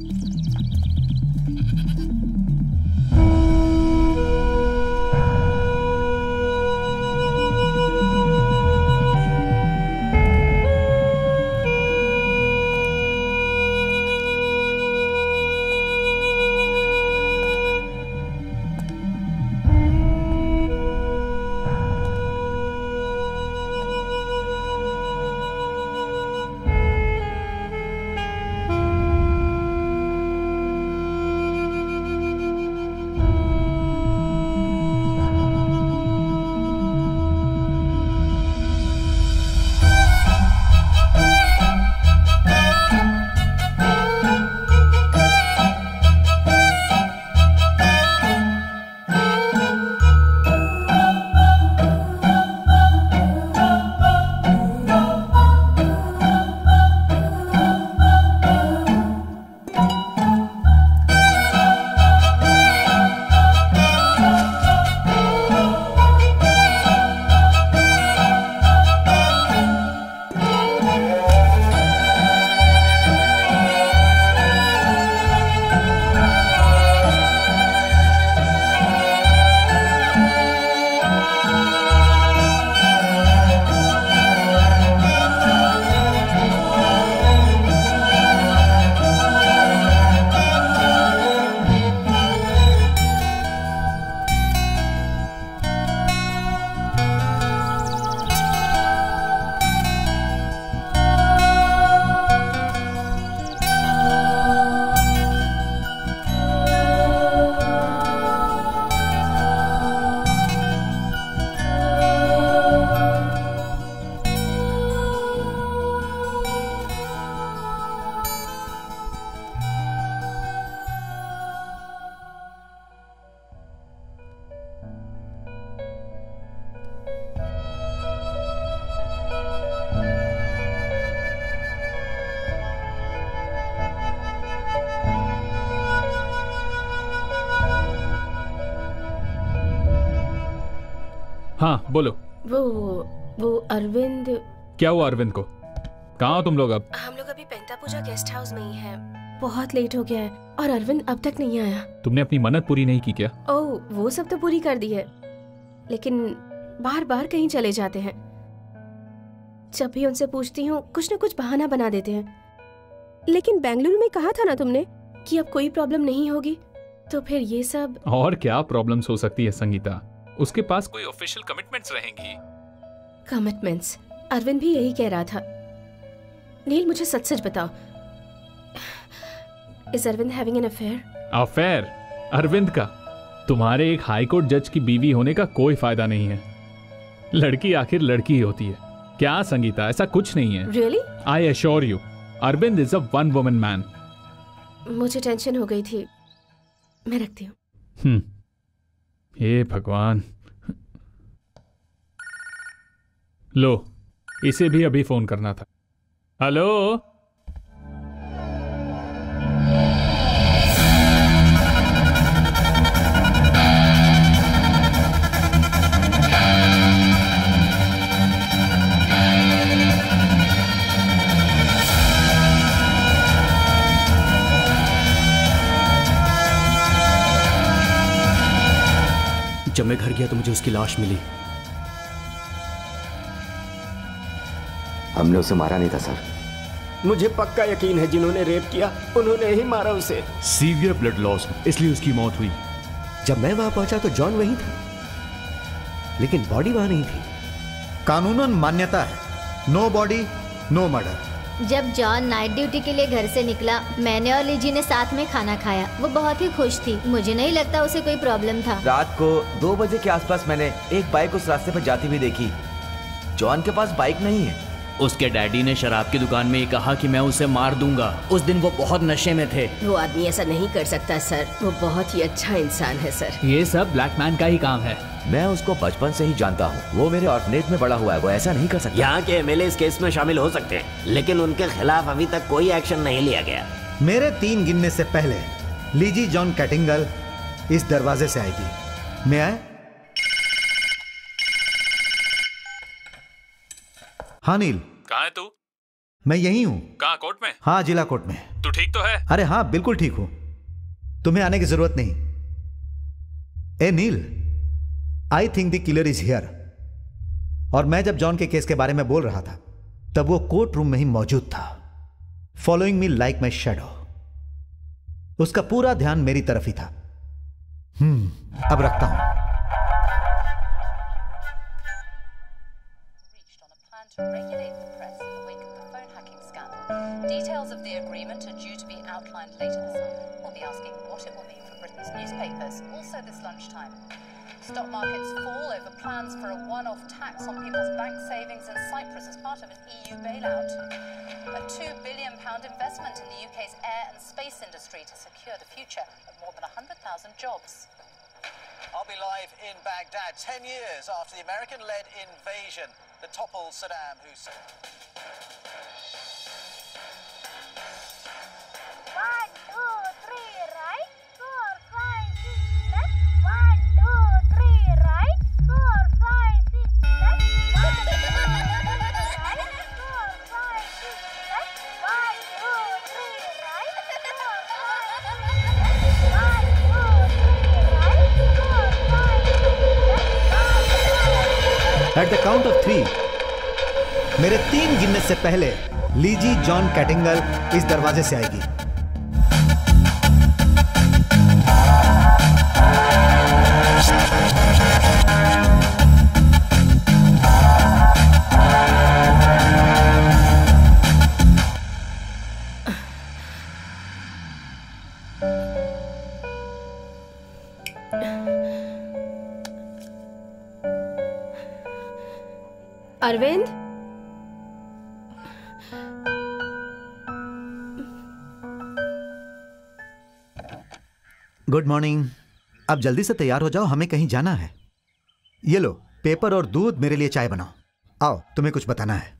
[SPEAKER 11] हाँ बोलो।
[SPEAKER 7] वो अरविंद।
[SPEAKER 11] क्या हुआ अरविंद को? कहाँ हो तुम लोग अब?
[SPEAKER 7] हम लोग अभी पेंटा पूजा गेस्ट हाउस में ही हैं। बहुत लेट हो गया है और अरविंद अब तक नहीं आया।
[SPEAKER 11] तुमने अपनी मन्नत पूरी नहीं की क्या?
[SPEAKER 7] ओह वो सब तो पूरी कर दी है, लेकिन बार बार कहीं चले जाते हैं। जब भी उनसे पूछती हूँ कुछ न कुछ बहाना बना देते हैं। लेकिन बेंगलुरु में कहा था ना तुमने कि अब कोई प्रॉब्लम नहीं होगी, तो फिर ये सब
[SPEAKER 11] और क्या प्रॉब्लम्स हो सकती है संगीता? उसके पास कोई ऑफिशियल कमिटमेंट्स रहेंगी।
[SPEAKER 7] कमिटमेंट्स? अरविंद भी यही कह रहा था। नील मुझे सच सच बताओ, is Arvind having an affair?
[SPEAKER 11] Affair? Arvind का? तुम्हारे एक हाई कोर्ट जज की बीवी होने का कोई फायदा नहीं है। लड़की आखिर लड़की ही होती है। क्या संगीता, ऐसा कुछ नहीं है।
[SPEAKER 7] Really?
[SPEAKER 11] I assure you, Arvind is a one woman man.
[SPEAKER 7] मुझे टेंशन हो गई थी, मैं रखती हूँ।
[SPEAKER 11] हे भगवान। लो, इसे भी अभी फोन करना था। हेलो,
[SPEAKER 12] जब मैं घर गया तो मुझे उसकी लाश मिली।
[SPEAKER 4] हमने उसे मारा नहीं था सर।
[SPEAKER 2] मुझे पक्का यकीन है जिन्होंने रेप किया उन्होंने ही मारा उसे।
[SPEAKER 12] सीवियर ब्लड लॉस, इसलिए उसकी मौत हुई।
[SPEAKER 3] जब मैं वहां पहुंचा तो जॉन वहीं था, लेकिन बॉडी वहां नहीं थी।
[SPEAKER 1] कानूनन मान्यता है, नो बॉडी नो मर्डर।
[SPEAKER 5] जब जॉन नाइट ड्यूटी के लिए घर से निकला, मैंने और लिजी ने साथ में खाना खाया। वो बहुत ही खुश थी, मुझे नहीं लगता उसे कोई प्रॉब्लम था।
[SPEAKER 4] रात को 2 बजे के आसपास मैंने एक बाइक उस रास्ते पर जाती हुई देखी। जॉन के पास बाइक नहीं है।
[SPEAKER 8] उसके डैडी ने शराब की दुकान में कहा कि मैं उसे मार दूंगा। उस दिन वो बहुत नशे में थे।
[SPEAKER 7] वो आदमी ऐसा नहीं कर सकता सर, वो बहुत ही अच्छा इंसान है सर।
[SPEAKER 9] ये सब ब्लैक मैन का ही काम है।
[SPEAKER 4] मैं उसको बचपन से ही जानता हूँ, वो मेरे ऑर्फनेज में बड़ा हुआ है, वो ऐसा नहीं कर सकता।
[SPEAKER 2] यहाँ के एमएलए इस केस में शामिल हो सकते हैं, लेकिन उनके खिलाफ अभी तक कोई एक्शन नहीं लिया गया।
[SPEAKER 1] मेरे 3 गिनने से पहले लीजी जॉन कैटिंगल इस दरवाजे से आएगी। मैं आए? हाँ नील।
[SPEAKER 11] कहाँ है तू?
[SPEAKER 1] मैं यही हूँ।
[SPEAKER 11] कहाँ, कोर्ट में?
[SPEAKER 1] हाँ, जिला कोर्ट में।
[SPEAKER 11] तू ठीक तो है?
[SPEAKER 1] अरे हाँ, बिल्कुल ठीक हूं। तुम्हें आने की जरूरत नहीं। ए Neel, I think the killer is here. और मैं जब जॉन के केस के बारे में बोल रहा था तब वो कोर्ट रूम में ही मौजूद था, following me like my shadow. उसका पूरा ध्यान मेरी तरफ ही था। अब रखता हूं।
[SPEAKER 13] To regulate the press in the wake of the phone hacking scandal. Details of the agreement are due to be outlined later this month. We'll be asking what it will mean for Britain's newspapers, also this lunchtime. Stock markets fall over plans for a one-off tax on people's bank savings in Cyprus as part of an EU bailout. A £2 billion investment in the UK's air and space industry to secure the future of more than 100,000 jobs.
[SPEAKER 14] I'll be live in Baghdad 10 years after the American-led invasion that toppled Saddam Hussein.
[SPEAKER 6] 1, 2, 3, right, 4, 5, 6, left. 1, 2, 3, right, 4, 5, 6, left. 1, 2, 3, right, 4, 5, 6, left. 1, 2, 3, right, 4, 5, 6, left. 1, 2, 3, right, 4, 5, 6, left.
[SPEAKER 1] At the count of 3, मेरे 3 गिनने से पहले लीजी John कैटिंगल इस दरवाजे से आएगी।
[SPEAKER 7] Arvind,
[SPEAKER 1] good morning. अब जल्दी से तैयार हो जाओ, हमें कहीं जाना है। ये लो पेपर और दूध, मेरे लिए चाय बनाओ। आओ, तुम्हें कुछ बताना है।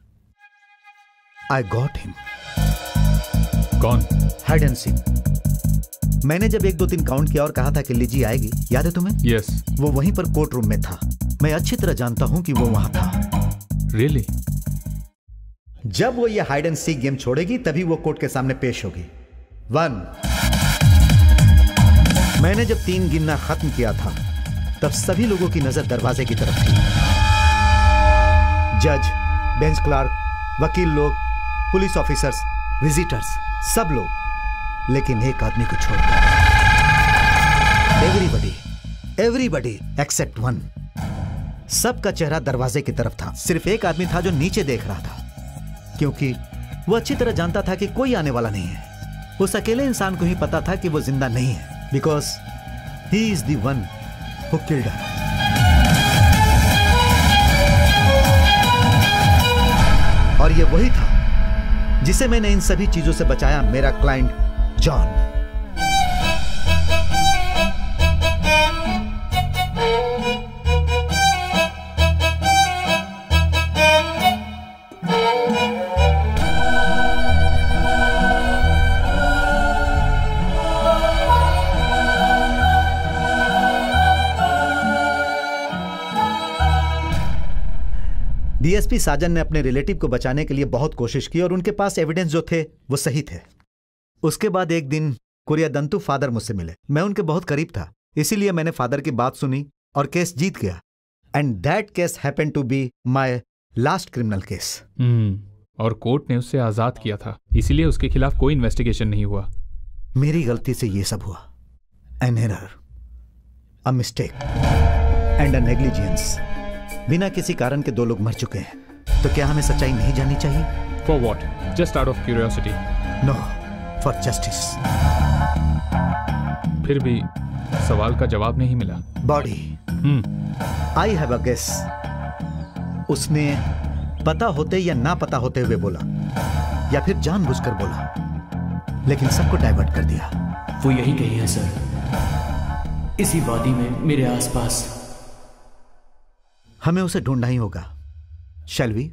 [SPEAKER 1] I got him.
[SPEAKER 11] कौन?
[SPEAKER 1] Hide and seek. मैंने जब 1, 2, 3 काउंट किया और कहा था कि लीजी आएगी, याद है तुम्हें?
[SPEAKER 11] यस।
[SPEAKER 1] वो वहीं पर कोर्ट रूम में था। मैं अच्छी तरह जानता हूं कि वो वहां था।
[SPEAKER 11] रियली?
[SPEAKER 1] जब वो ये हाइड एंड सीक गेम छोड़ेगी तभी वो कोर्ट के सामने पेश होगी। 1। मैंने जब 3 गिनना खत्म किया था तब सभी लोगों की नजर दरवाजे की तरफ थी। जज, बेंच क्लार्क, वकील लोग, पुलिस ऑफिसर्स, विजिटर्स, सब लोग, लेकिन एक आदमी को छोड़कर। Everybody except one. सबका चेहरा दरवाजे की तरफ था। सिर्फ एक आदमी था जो नीचे देख रहा था, क्योंकि वो अच्छी तरह जानता था कि कोई आने वाला नहीं है। उस अकेले इंसान को ही पता था कि वो जिंदा नहीं है, because he is the one who killed her. और ये वही था जिसे मैंने इन सभी चीजों से बचाया, मेरा क्लाइंट जॉन। डीएसपी साजन ने अपने रिलेटिव को बचाने के लिए बहुत कोशिश की और उनके पास एविडेंस जो थे वो सही थे। उसके बाद एक दिन कुरियादंतु फादर मुझसे मिले। मैं उनके बहुत करीब था, इसीलिए मैंने फादर की बात सुनी और केस जीत गया। And that case happened to be my last criminal case.
[SPEAKER 11] और कोर्ट ने उससे आजाद किया था, इसीलिए उसके खिलाफ कोई इन्वेस्टिगेशन नहीं हुआ।
[SPEAKER 1] मेरी गलती से ये सब हुआ। An error, a mistake and a negligence. बिना किसी कारण के 2 लोग मर चुके हैं, तो क्या हमें सच्चाई नहीं जाननी चाहिए?
[SPEAKER 11] For what? Just out of curiosity?
[SPEAKER 1] No, for justice.
[SPEAKER 11] फिर भी सवाल का जवाब नहीं मिला।
[SPEAKER 1] Body, I have a guess. उसने पता होते या ना पता होते हुए बोला, या फिर जानबूझकर बोला, लेकिन सबको डाइवर्ट कर दिया।
[SPEAKER 12] वो यही कही है सर, इसी वादी में मेरे आसपास।
[SPEAKER 1] हमें उसे ढूंढना ही होगा। Shall we?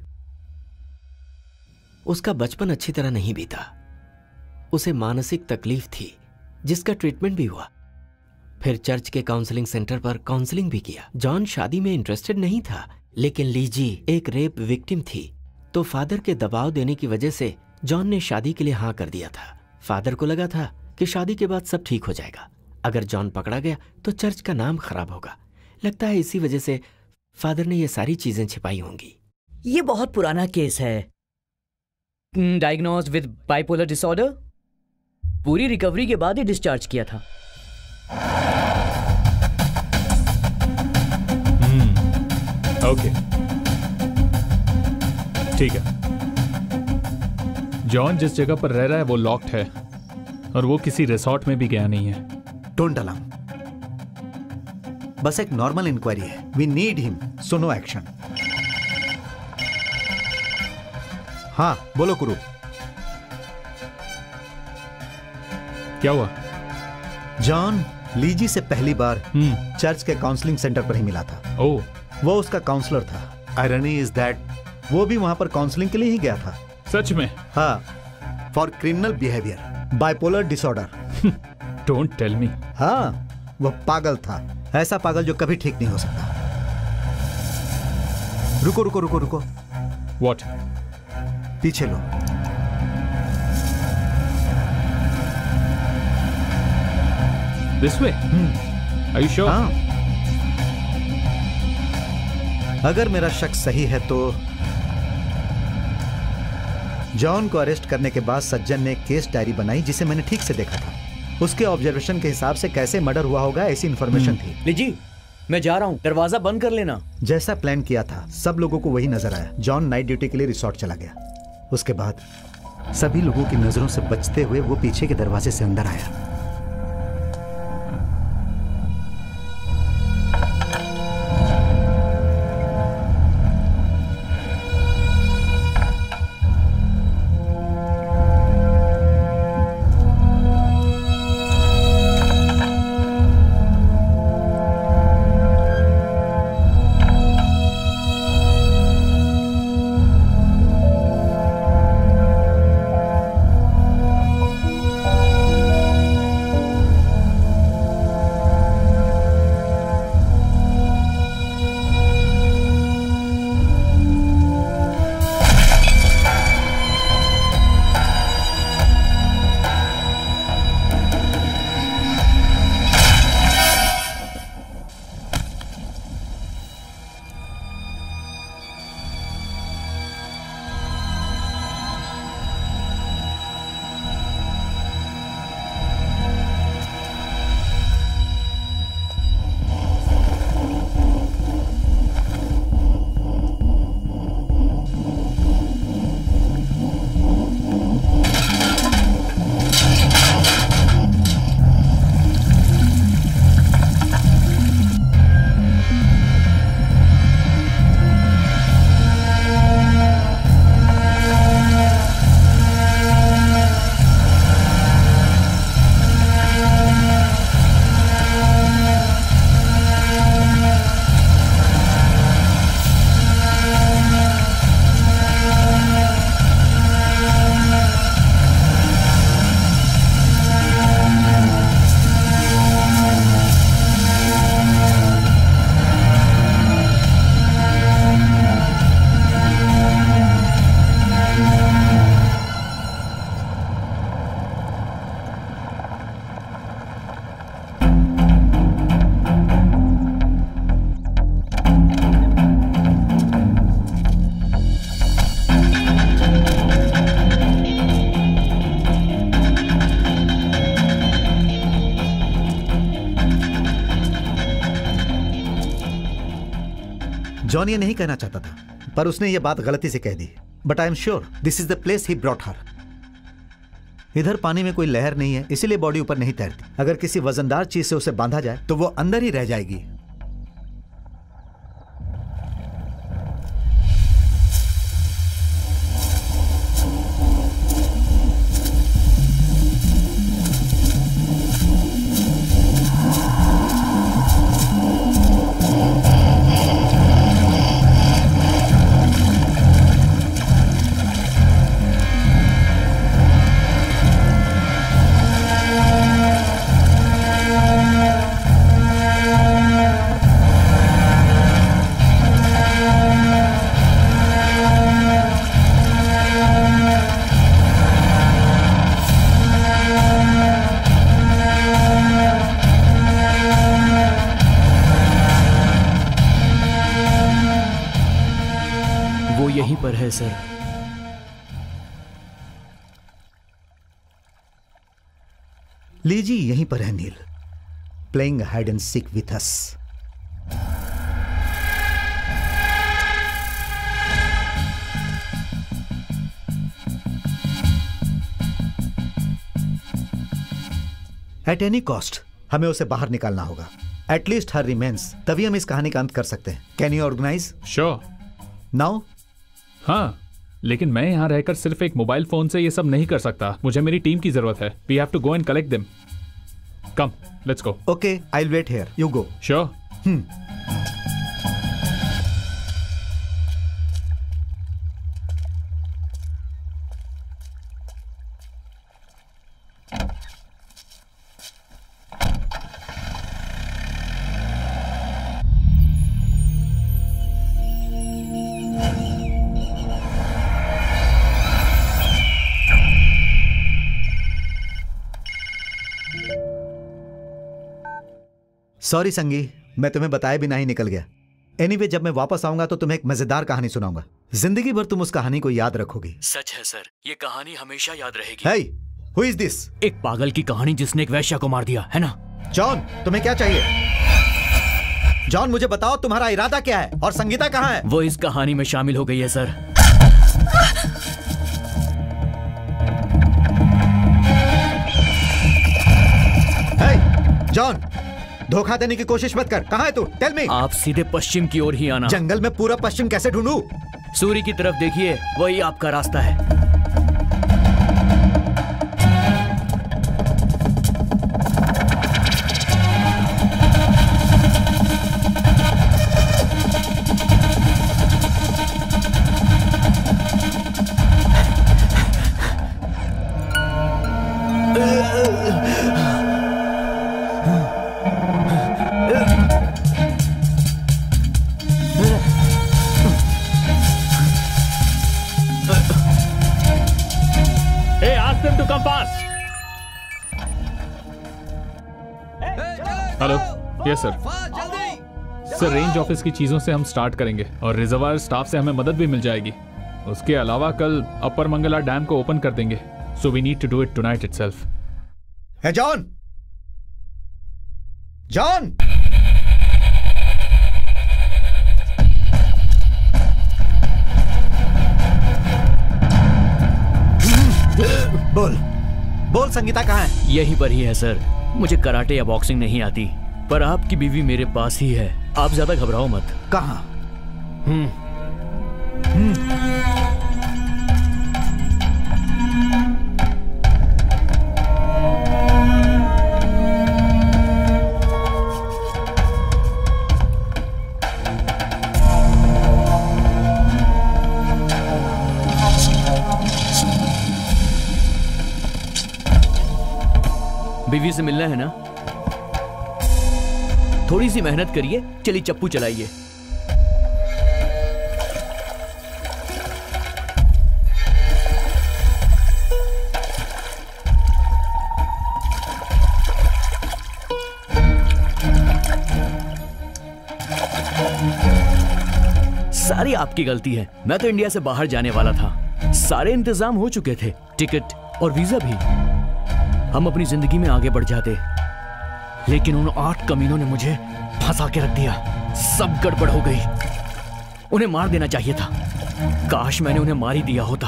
[SPEAKER 2] उसका बचपन अच्छी तरह नहीं बीता। उसे मानसिक तकलीफ थी, जिसका ट्रीटमेंट भी हुआ। फिर चर्च के काउंसलिंग सेंटर पर काउंसलिंग भी किया। जॉन शादी में इंटरेस्टेड नहीं था, लेकिन लीजी एक रेप विक्टिम थी, तो फादर के दबाव देने की वजह से जॉन ने शादी के लिए हाँ कर दिया था। फादर को लगा था कि शादी के बाद सब ठीक हो जाएगा। अगर जॉन पकड़ा गया तो चर्च का नाम खराब होगा। लगता है इसी वजह से फादर ने ये सारी चीजें छिपाई होंगी।
[SPEAKER 12] ये बहुत पुराना केस है। Diagnosed with bipolar disorder. पूरी रिकवरी के बाद ही डिस्चार्ज किया था।
[SPEAKER 11] ओके, ठीक है। जॉन जिस जगह पर रह रहा है वो लॉक्ड है, और वो किसी रिसोर्ट में भी गया नहीं है।
[SPEAKER 1] डोंट अलार्म, बस एक नॉर्मल इंक्वायरी है। We need him, so no action. हाँ बोलो कुरू।
[SPEAKER 11] क्या हुआ?
[SPEAKER 1] जॉन लीजी से पहली बार चर्च के काउंसलिंग सेंटर पर ही मिला था।
[SPEAKER 11] ओह,
[SPEAKER 1] वो उसका काउंसलर था। आयरनी इज दैट वो भी वहां पर काउंसलिंग के लिए ही गया था।
[SPEAKER 11] सच में?
[SPEAKER 1] हाँ, for criminal behaviour, bipolar disorder.
[SPEAKER 11] Don't tell me.
[SPEAKER 1] हाँ, वो पागल था, ऐसा पागल जो कभी ठीक नहीं हो सकता। रुको रुको रुको रुको।
[SPEAKER 11] व्हाट?
[SPEAKER 1] पीछे लो।
[SPEAKER 11] This way? Are you sure?
[SPEAKER 1] हाँ। अगर मेरा शक सही है तो जॉन को अरेस्ट करने के बाद सज्जन ने केस डायरी बनाई, जिसे मैंने ठीक से देखा था। उसके ऑब्जर्वेशन के हिसाब से कैसे मर्डर हुआ होगा ऐसी इंफॉर्मेशन थी।
[SPEAKER 12] लीजी, मैं जा रहा हूं, दरवाजा बंद कर लेना।
[SPEAKER 1] जैसा प्लान किया था सब लोगों को वही नजर आया। जॉन नाइट ड्यूटी के लिए रिसोर्ट चला गया। उसके बाद सभी लोगों की नजरों से बचते हुए वो पीछे के दरवाजे से अंदर आया। जॉन ये नहीं कहना चाहता था, पर उसने ये बात गलती से कह दी। But I am sure this is the place he brought her. इधर पानी में कोई लहर नहीं है, इसीलिए बॉडी ऊपर नहीं तैरती। अगर किसी वजनदार चीज से उसे बांधा जाए तो वो अंदर ही रह जाएगी।
[SPEAKER 12] यहीं पर है सर।
[SPEAKER 1] लीजी यहीं पर है Neil, playing hide and seek with us. At any cost हमें उसे बाहर निकालना होगा। एटलीस्ट हर रिमेन्स, तभी हम इस कहानी का अंत कर सकते हैं। Can you organise?
[SPEAKER 11] Sure.
[SPEAKER 1] Now?
[SPEAKER 11] हाँ, लेकिन मैं यहाँ रहकर सिर्फ एक मोबाइल फोन से ये सब नहीं कर सकता। मुझे मेरी टीम की जरूरत है। We have to go and collect them. Come, let's go.
[SPEAKER 1] Okay, I will wait here, you go.
[SPEAKER 11] Sure.
[SPEAKER 1] Sorry Sangi, मैं तुम्हें बताए बिना ही निकल गया। एनीवे, जब मैं वापस आऊंगा तो तुम्हें एक मजेदार कहानी सुनाऊंगा। जिंदगी भर तुम उस कहानी को याद रखोगी।
[SPEAKER 10] सच है सर, ये कहानी हमेशा याद रहेगी।
[SPEAKER 1] Hey, who is this?
[SPEAKER 12] एक पागल की कहानी जिसने एक वैश्या को मार दिया, है ना?
[SPEAKER 1] जॉन, तुम्हें क्या चाहिए? जॉन, मुझे बताओ तुम्हारा इरादा क्या है और संगीता कहाँ है?
[SPEAKER 12] वो इस कहानी में शामिल हो गई है सर।
[SPEAKER 1] Hey, जॉन, धोखा देने की कोशिश मत कर। कहाँ है तू? Tell me.
[SPEAKER 12] आप सीधे पश्चिम की ओर ही आना।
[SPEAKER 1] जंगल में पूरा पश्चिम कैसे ढूंढूं?
[SPEAKER 12] सूर्य की तरफ देखिए, वही आपका रास्ता है।
[SPEAKER 11] Hello, yes sir. Sir, range office की चीजों से हम स्टार्ट करेंगे और रिजर्वायर स्टाफ से हमें मदद भी मिल जाएगी। उसके अलावा कल अपर मंगला डैम को ओपन कर देंगे। So we need to do it tonight itself.
[SPEAKER 1] है जॉन? जॉन! बोल बोल, संगीता कहाँ है?
[SPEAKER 12] यहीं पर ही है सर। मुझे कराटे या बॉक्सिंग नहीं आती, पर आपकी बीवी मेरे पास ही है। आप ज्यादा घबराओ मत।
[SPEAKER 1] कहाँ?
[SPEAKER 12] बीवी से मिलना है ना? थोड़ी सी मेहनत करिए। चलिए चप्पू चलाइए। सारी आपकी गलती है। मैं तो इंडिया से बाहर जाने वाला था। सारे इंतजाम हो चुके थे, टिकट और वीजा भी। हम अपनी जिंदगी में आगे बढ़ जाते, लेकिन उन 8 कमीनों ने मुझे फंसा के रख दिया। सब गड़बड़ हो गई। उन्हें मार देना चाहिए था। काश मैंने उन्हें मार ही दिया होता।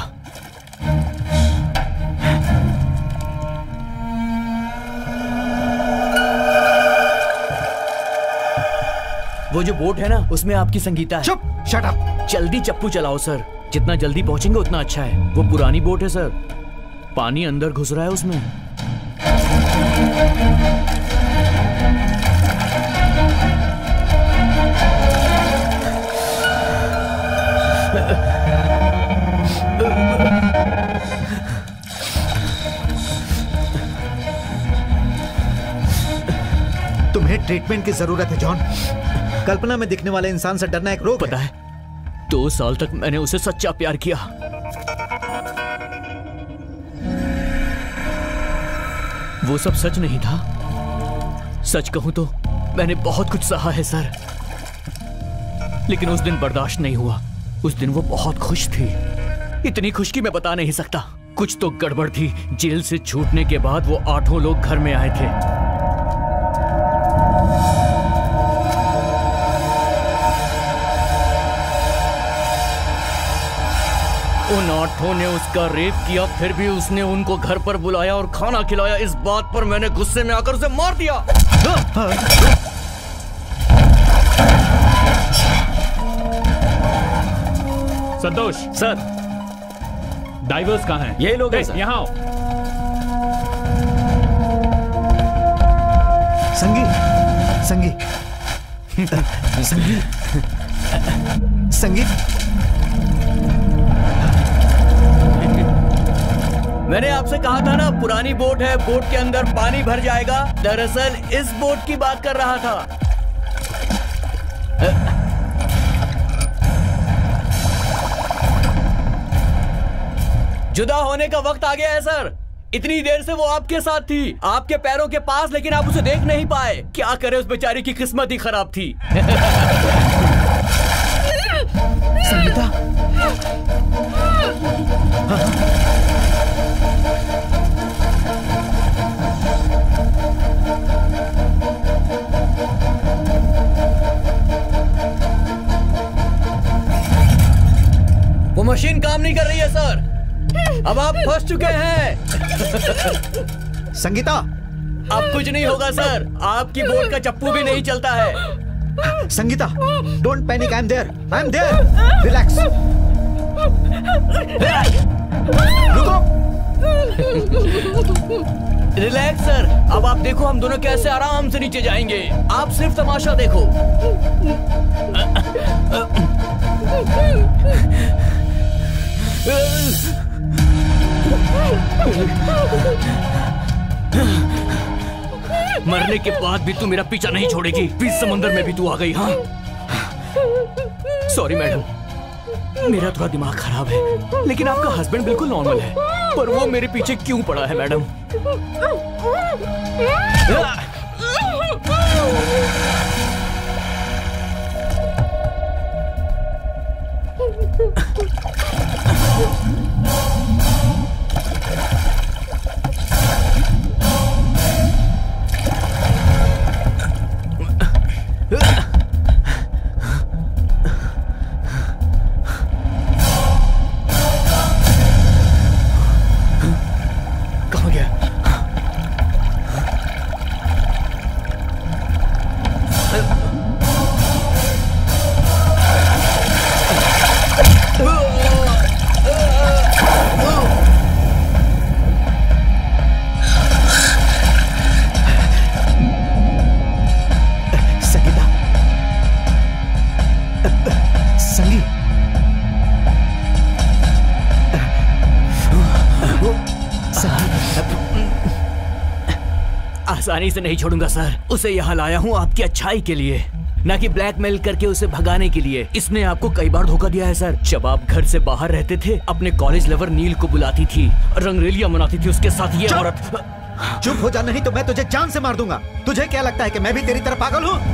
[SPEAKER 12] वो जो बोट है ना, उसमें आपकी संगीता है।
[SPEAKER 1] चुप, शट अप।
[SPEAKER 12] जल्दी चप्पू चलाओ सर, जितना जल्दी पहुंचेंगे उतना अच्छा है। वो पुरानी बोट है सर, पानी अंदर घुस रहा है उसमें।
[SPEAKER 1] तुम्हें ट्रीटमेंट की जरूरत है जॉन। कल्पना में दिखने वाले इंसान से डरना एक रोग
[SPEAKER 12] पता है, 2 साल तक मैंने उसे सच्चा प्यार किया। वो सब सच नहीं था। सच कहूं तो मैंने बहुत कुछ सहा है सर, लेकिन उस दिन बर्दाश्त नहीं हुआ। उस दिन वो बहुत खुश थी, इतनी खुश कि मैं बता नहीं सकता। कुछ तो गड़बड़ थी। जेल से छूटने के बाद वो 8 लोग घर में आए थे। उन 8 ने उसका रेप किया, फिर भी उसने उनको घर पर बुलाया और खाना खिलाया। इस बात पर मैंने गुस्से में आकर उसे मार दिया।
[SPEAKER 11] संतोष
[SPEAKER 12] सर,
[SPEAKER 11] डाइवर्स कहाँ हैं?
[SPEAKER 12] यही लोग हैं सर।
[SPEAKER 11] यहाँ आओ।
[SPEAKER 1] संगी, संगी, संगी, संगी।
[SPEAKER 12] मैंने आपसे कहा था ना, पुरानी बोट है, बोट के अंदर पानी भर जाएगा। दरअसल इस बोट की बात कर रहा था। जुदा होने का वक्त आ गया है सर। इतनी देर से वो आपके साथ थी, आपके पैरों के पास, लेकिन आप उसे देख नहीं पाए। क्या करे, उस बेचारी की किस्मत ही खराब थी।
[SPEAKER 1] संगीता,
[SPEAKER 12] वो मशीन काम नहीं कर रही है सर। अब आप फंस चुके हैं।
[SPEAKER 1] संगीता,
[SPEAKER 12] अब कुछ नहीं होगा सर, आपकी बोट का चप्पू भी नहीं चलता है।
[SPEAKER 1] Sangeeta, don't panic, I am there, I am there, relax. रुको।
[SPEAKER 12] रिलैक्स सर, अब आप देखो हम दोनों कैसे आराम से नीचे जाएंगे। आप सिर्फ तमाशा देखो। मरने के बाद भी तू मेरा पीछा नहीं छोड़ेगी। बीच समंदर में भी तू आ गई। हाँ, सॉरी मैडम, मेरा थोड़ा दिमाग खराब है, लेकिन आपका हस्बैंड बिल्कुल नॉर्मल है। पर वो मेरे पीछे क्यों पड़ा है मैडम? कहाँ गया? आसानी से नहीं छोड़ूंगा सर। उसे यहाँ लाया हूँ आपकी अच्छाई के लिए, ना कि ब्लैकमेल करके उसे भगाने के लिए। इसने आपको कई बार धोखा दिया है सर। जब आप घर से बाहर रहते थे, अपने कॉलेज लवर नील को बुलाती थी, रंगरेलियां मनाती थी उसके साथ। ये औरत।
[SPEAKER 1] चुप हो जा, नहीं तो मैं तुझे जान से मार दूंगा। तुझे क्या लगता है कि मैं भी तेरी तरह पागल हूँ?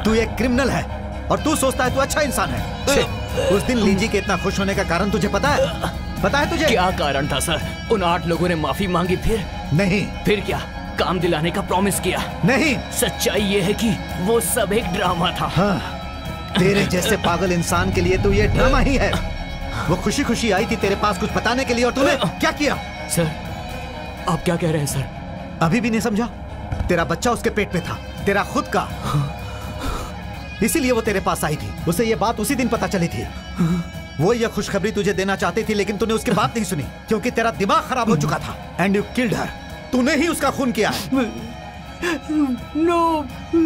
[SPEAKER 1] तू एक क्रिमिनल है और तू सोचता है तू अच्छा इंसान है। उस दिन लीजी के इतना खुश होने का कारण तुझे पता है? पता है तुझे?
[SPEAKER 12] क्या कारण था सर? उन 8 लोगों ने माफी मांगी, फिर?
[SPEAKER 1] नहीं।
[SPEAKER 12] फिर क्या? काम दिलाने का प्रॉमिस किया?
[SPEAKER 1] नहीं।
[SPEAKER 12] सच्चाई ये है कि वो सब एक ड्रामा था।
[SPEAKER 1] हाँ, तेरे जैसे पागल इंसान के लिए तो ये ड्रामा ही है। वो खुशी खुशी आई थी तेरे पास कुछ बताने के लिए और तूने क्या किया?
[SPEAKER 12] सर, आप क्या कह रहे हैं सर?
[SPEAKER 1] अभी भी नहीं समझा? तेरा बच्चा उसके पेट में था, तेरा खुद का। इसीलिए वो तेरे पास आई थी। उसे ये बात उसी दिन पता चली थी। वो ये खुशखबरी तुझे देना चाहती थी, लेकिन तूने उसकी बात नहीं सुनी क्योंकि तेरा दिमाग खराब हो चुका था। And you killed her. तूने ही उसका खून किया है।
[SPEAKER 12] नो।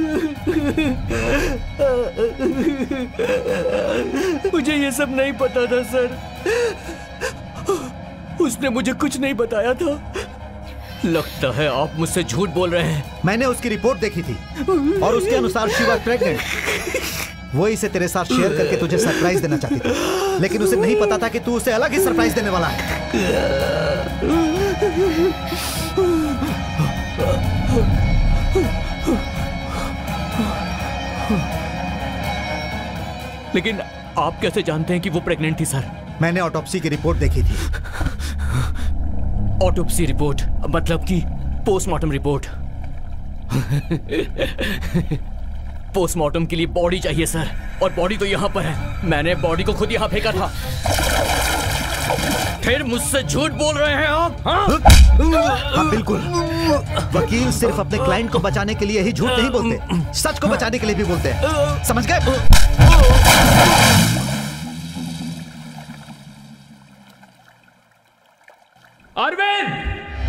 [SPEAKER 12] मुझे ये सब नहीं पता था सर। उसने मुझे कुछ नहीं बताया था। लगता है आप मुझसे झूठ बोल रहे हैं।
[SPEAKER 1] मैंने उसकी रिपोर्ट देखी थी और उसके अनुसार शी वाज प्रेग्नेंट। वो इसे तेरे साथ शेयर करके तुझे सरप्राइज देना चाहती थी, लेकिन उसे नहीं पता था कि तू उसे अलग ही सरप्राइज देने वाला है।
[SPEAKER 12] लेकिन आप कैसे जानते हैं कि वो प्रेग्नेंट थी सर?
[SPEAKER 1] मैंने ऑटोप्सी की रिपोर्ट देखी थी।
[SPEAKER 12] ऑटोप्सी रिपोर्ट मतलब कि पोस्टमार्टम रिपोर्ट। पोस्टमार्टम के लिए बॉडी चाहिए सर, और बॉडी तो यहाँ पर है। मैंने बॉडी को खुद यहाँ फेंका था। फिर मुझसे झूठ बोल रहे हैं आप?
[SPEAKER 1] हाँ, बिल्कुल। वकील सिर्फ अपने क्लाइंट को बचाने के लिए ही झूठ नहीं बोलते, सच को बचाने के लिए भी बोलते हैं। समझ गए?
[SPEAKER 11] Arvind!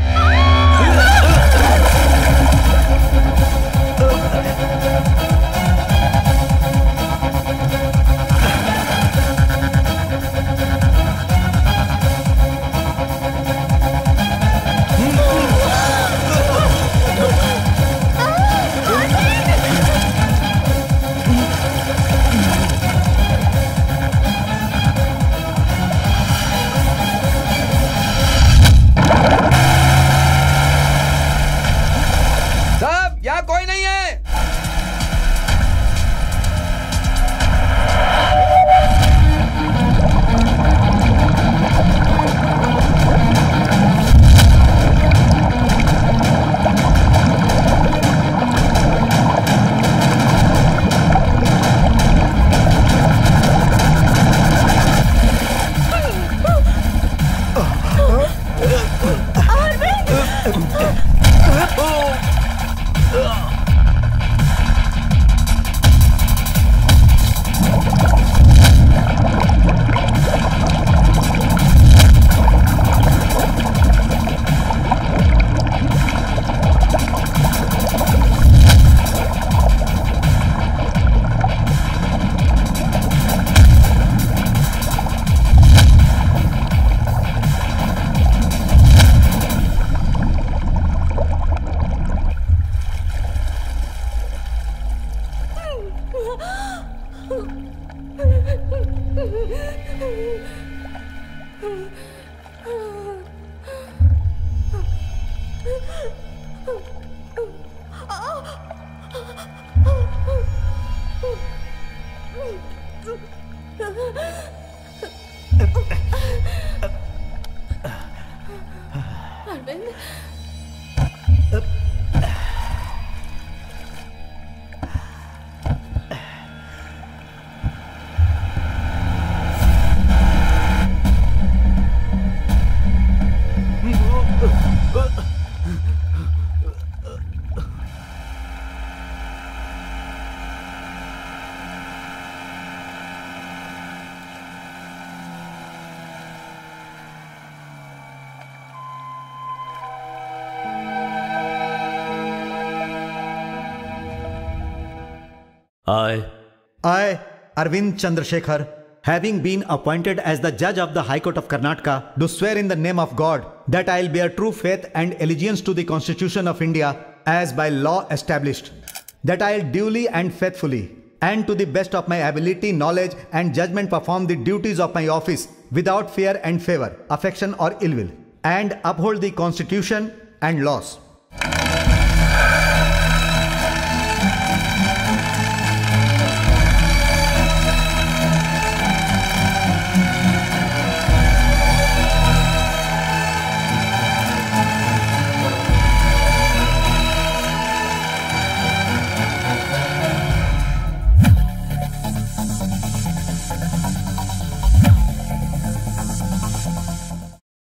[SPEAKER 1] I, Arvind Chandrasekhar, having been appointed as the judge of the High Court of Karnataka, do swear in the name of God that I will bear true faith and allegiance to the Constitution of India as by law established, that I will duly and faithfully and to the best of my ability, knowledge and judgment perform the duties of my office without fear and favor, affection or ill will, and uphold the Constitution and laws.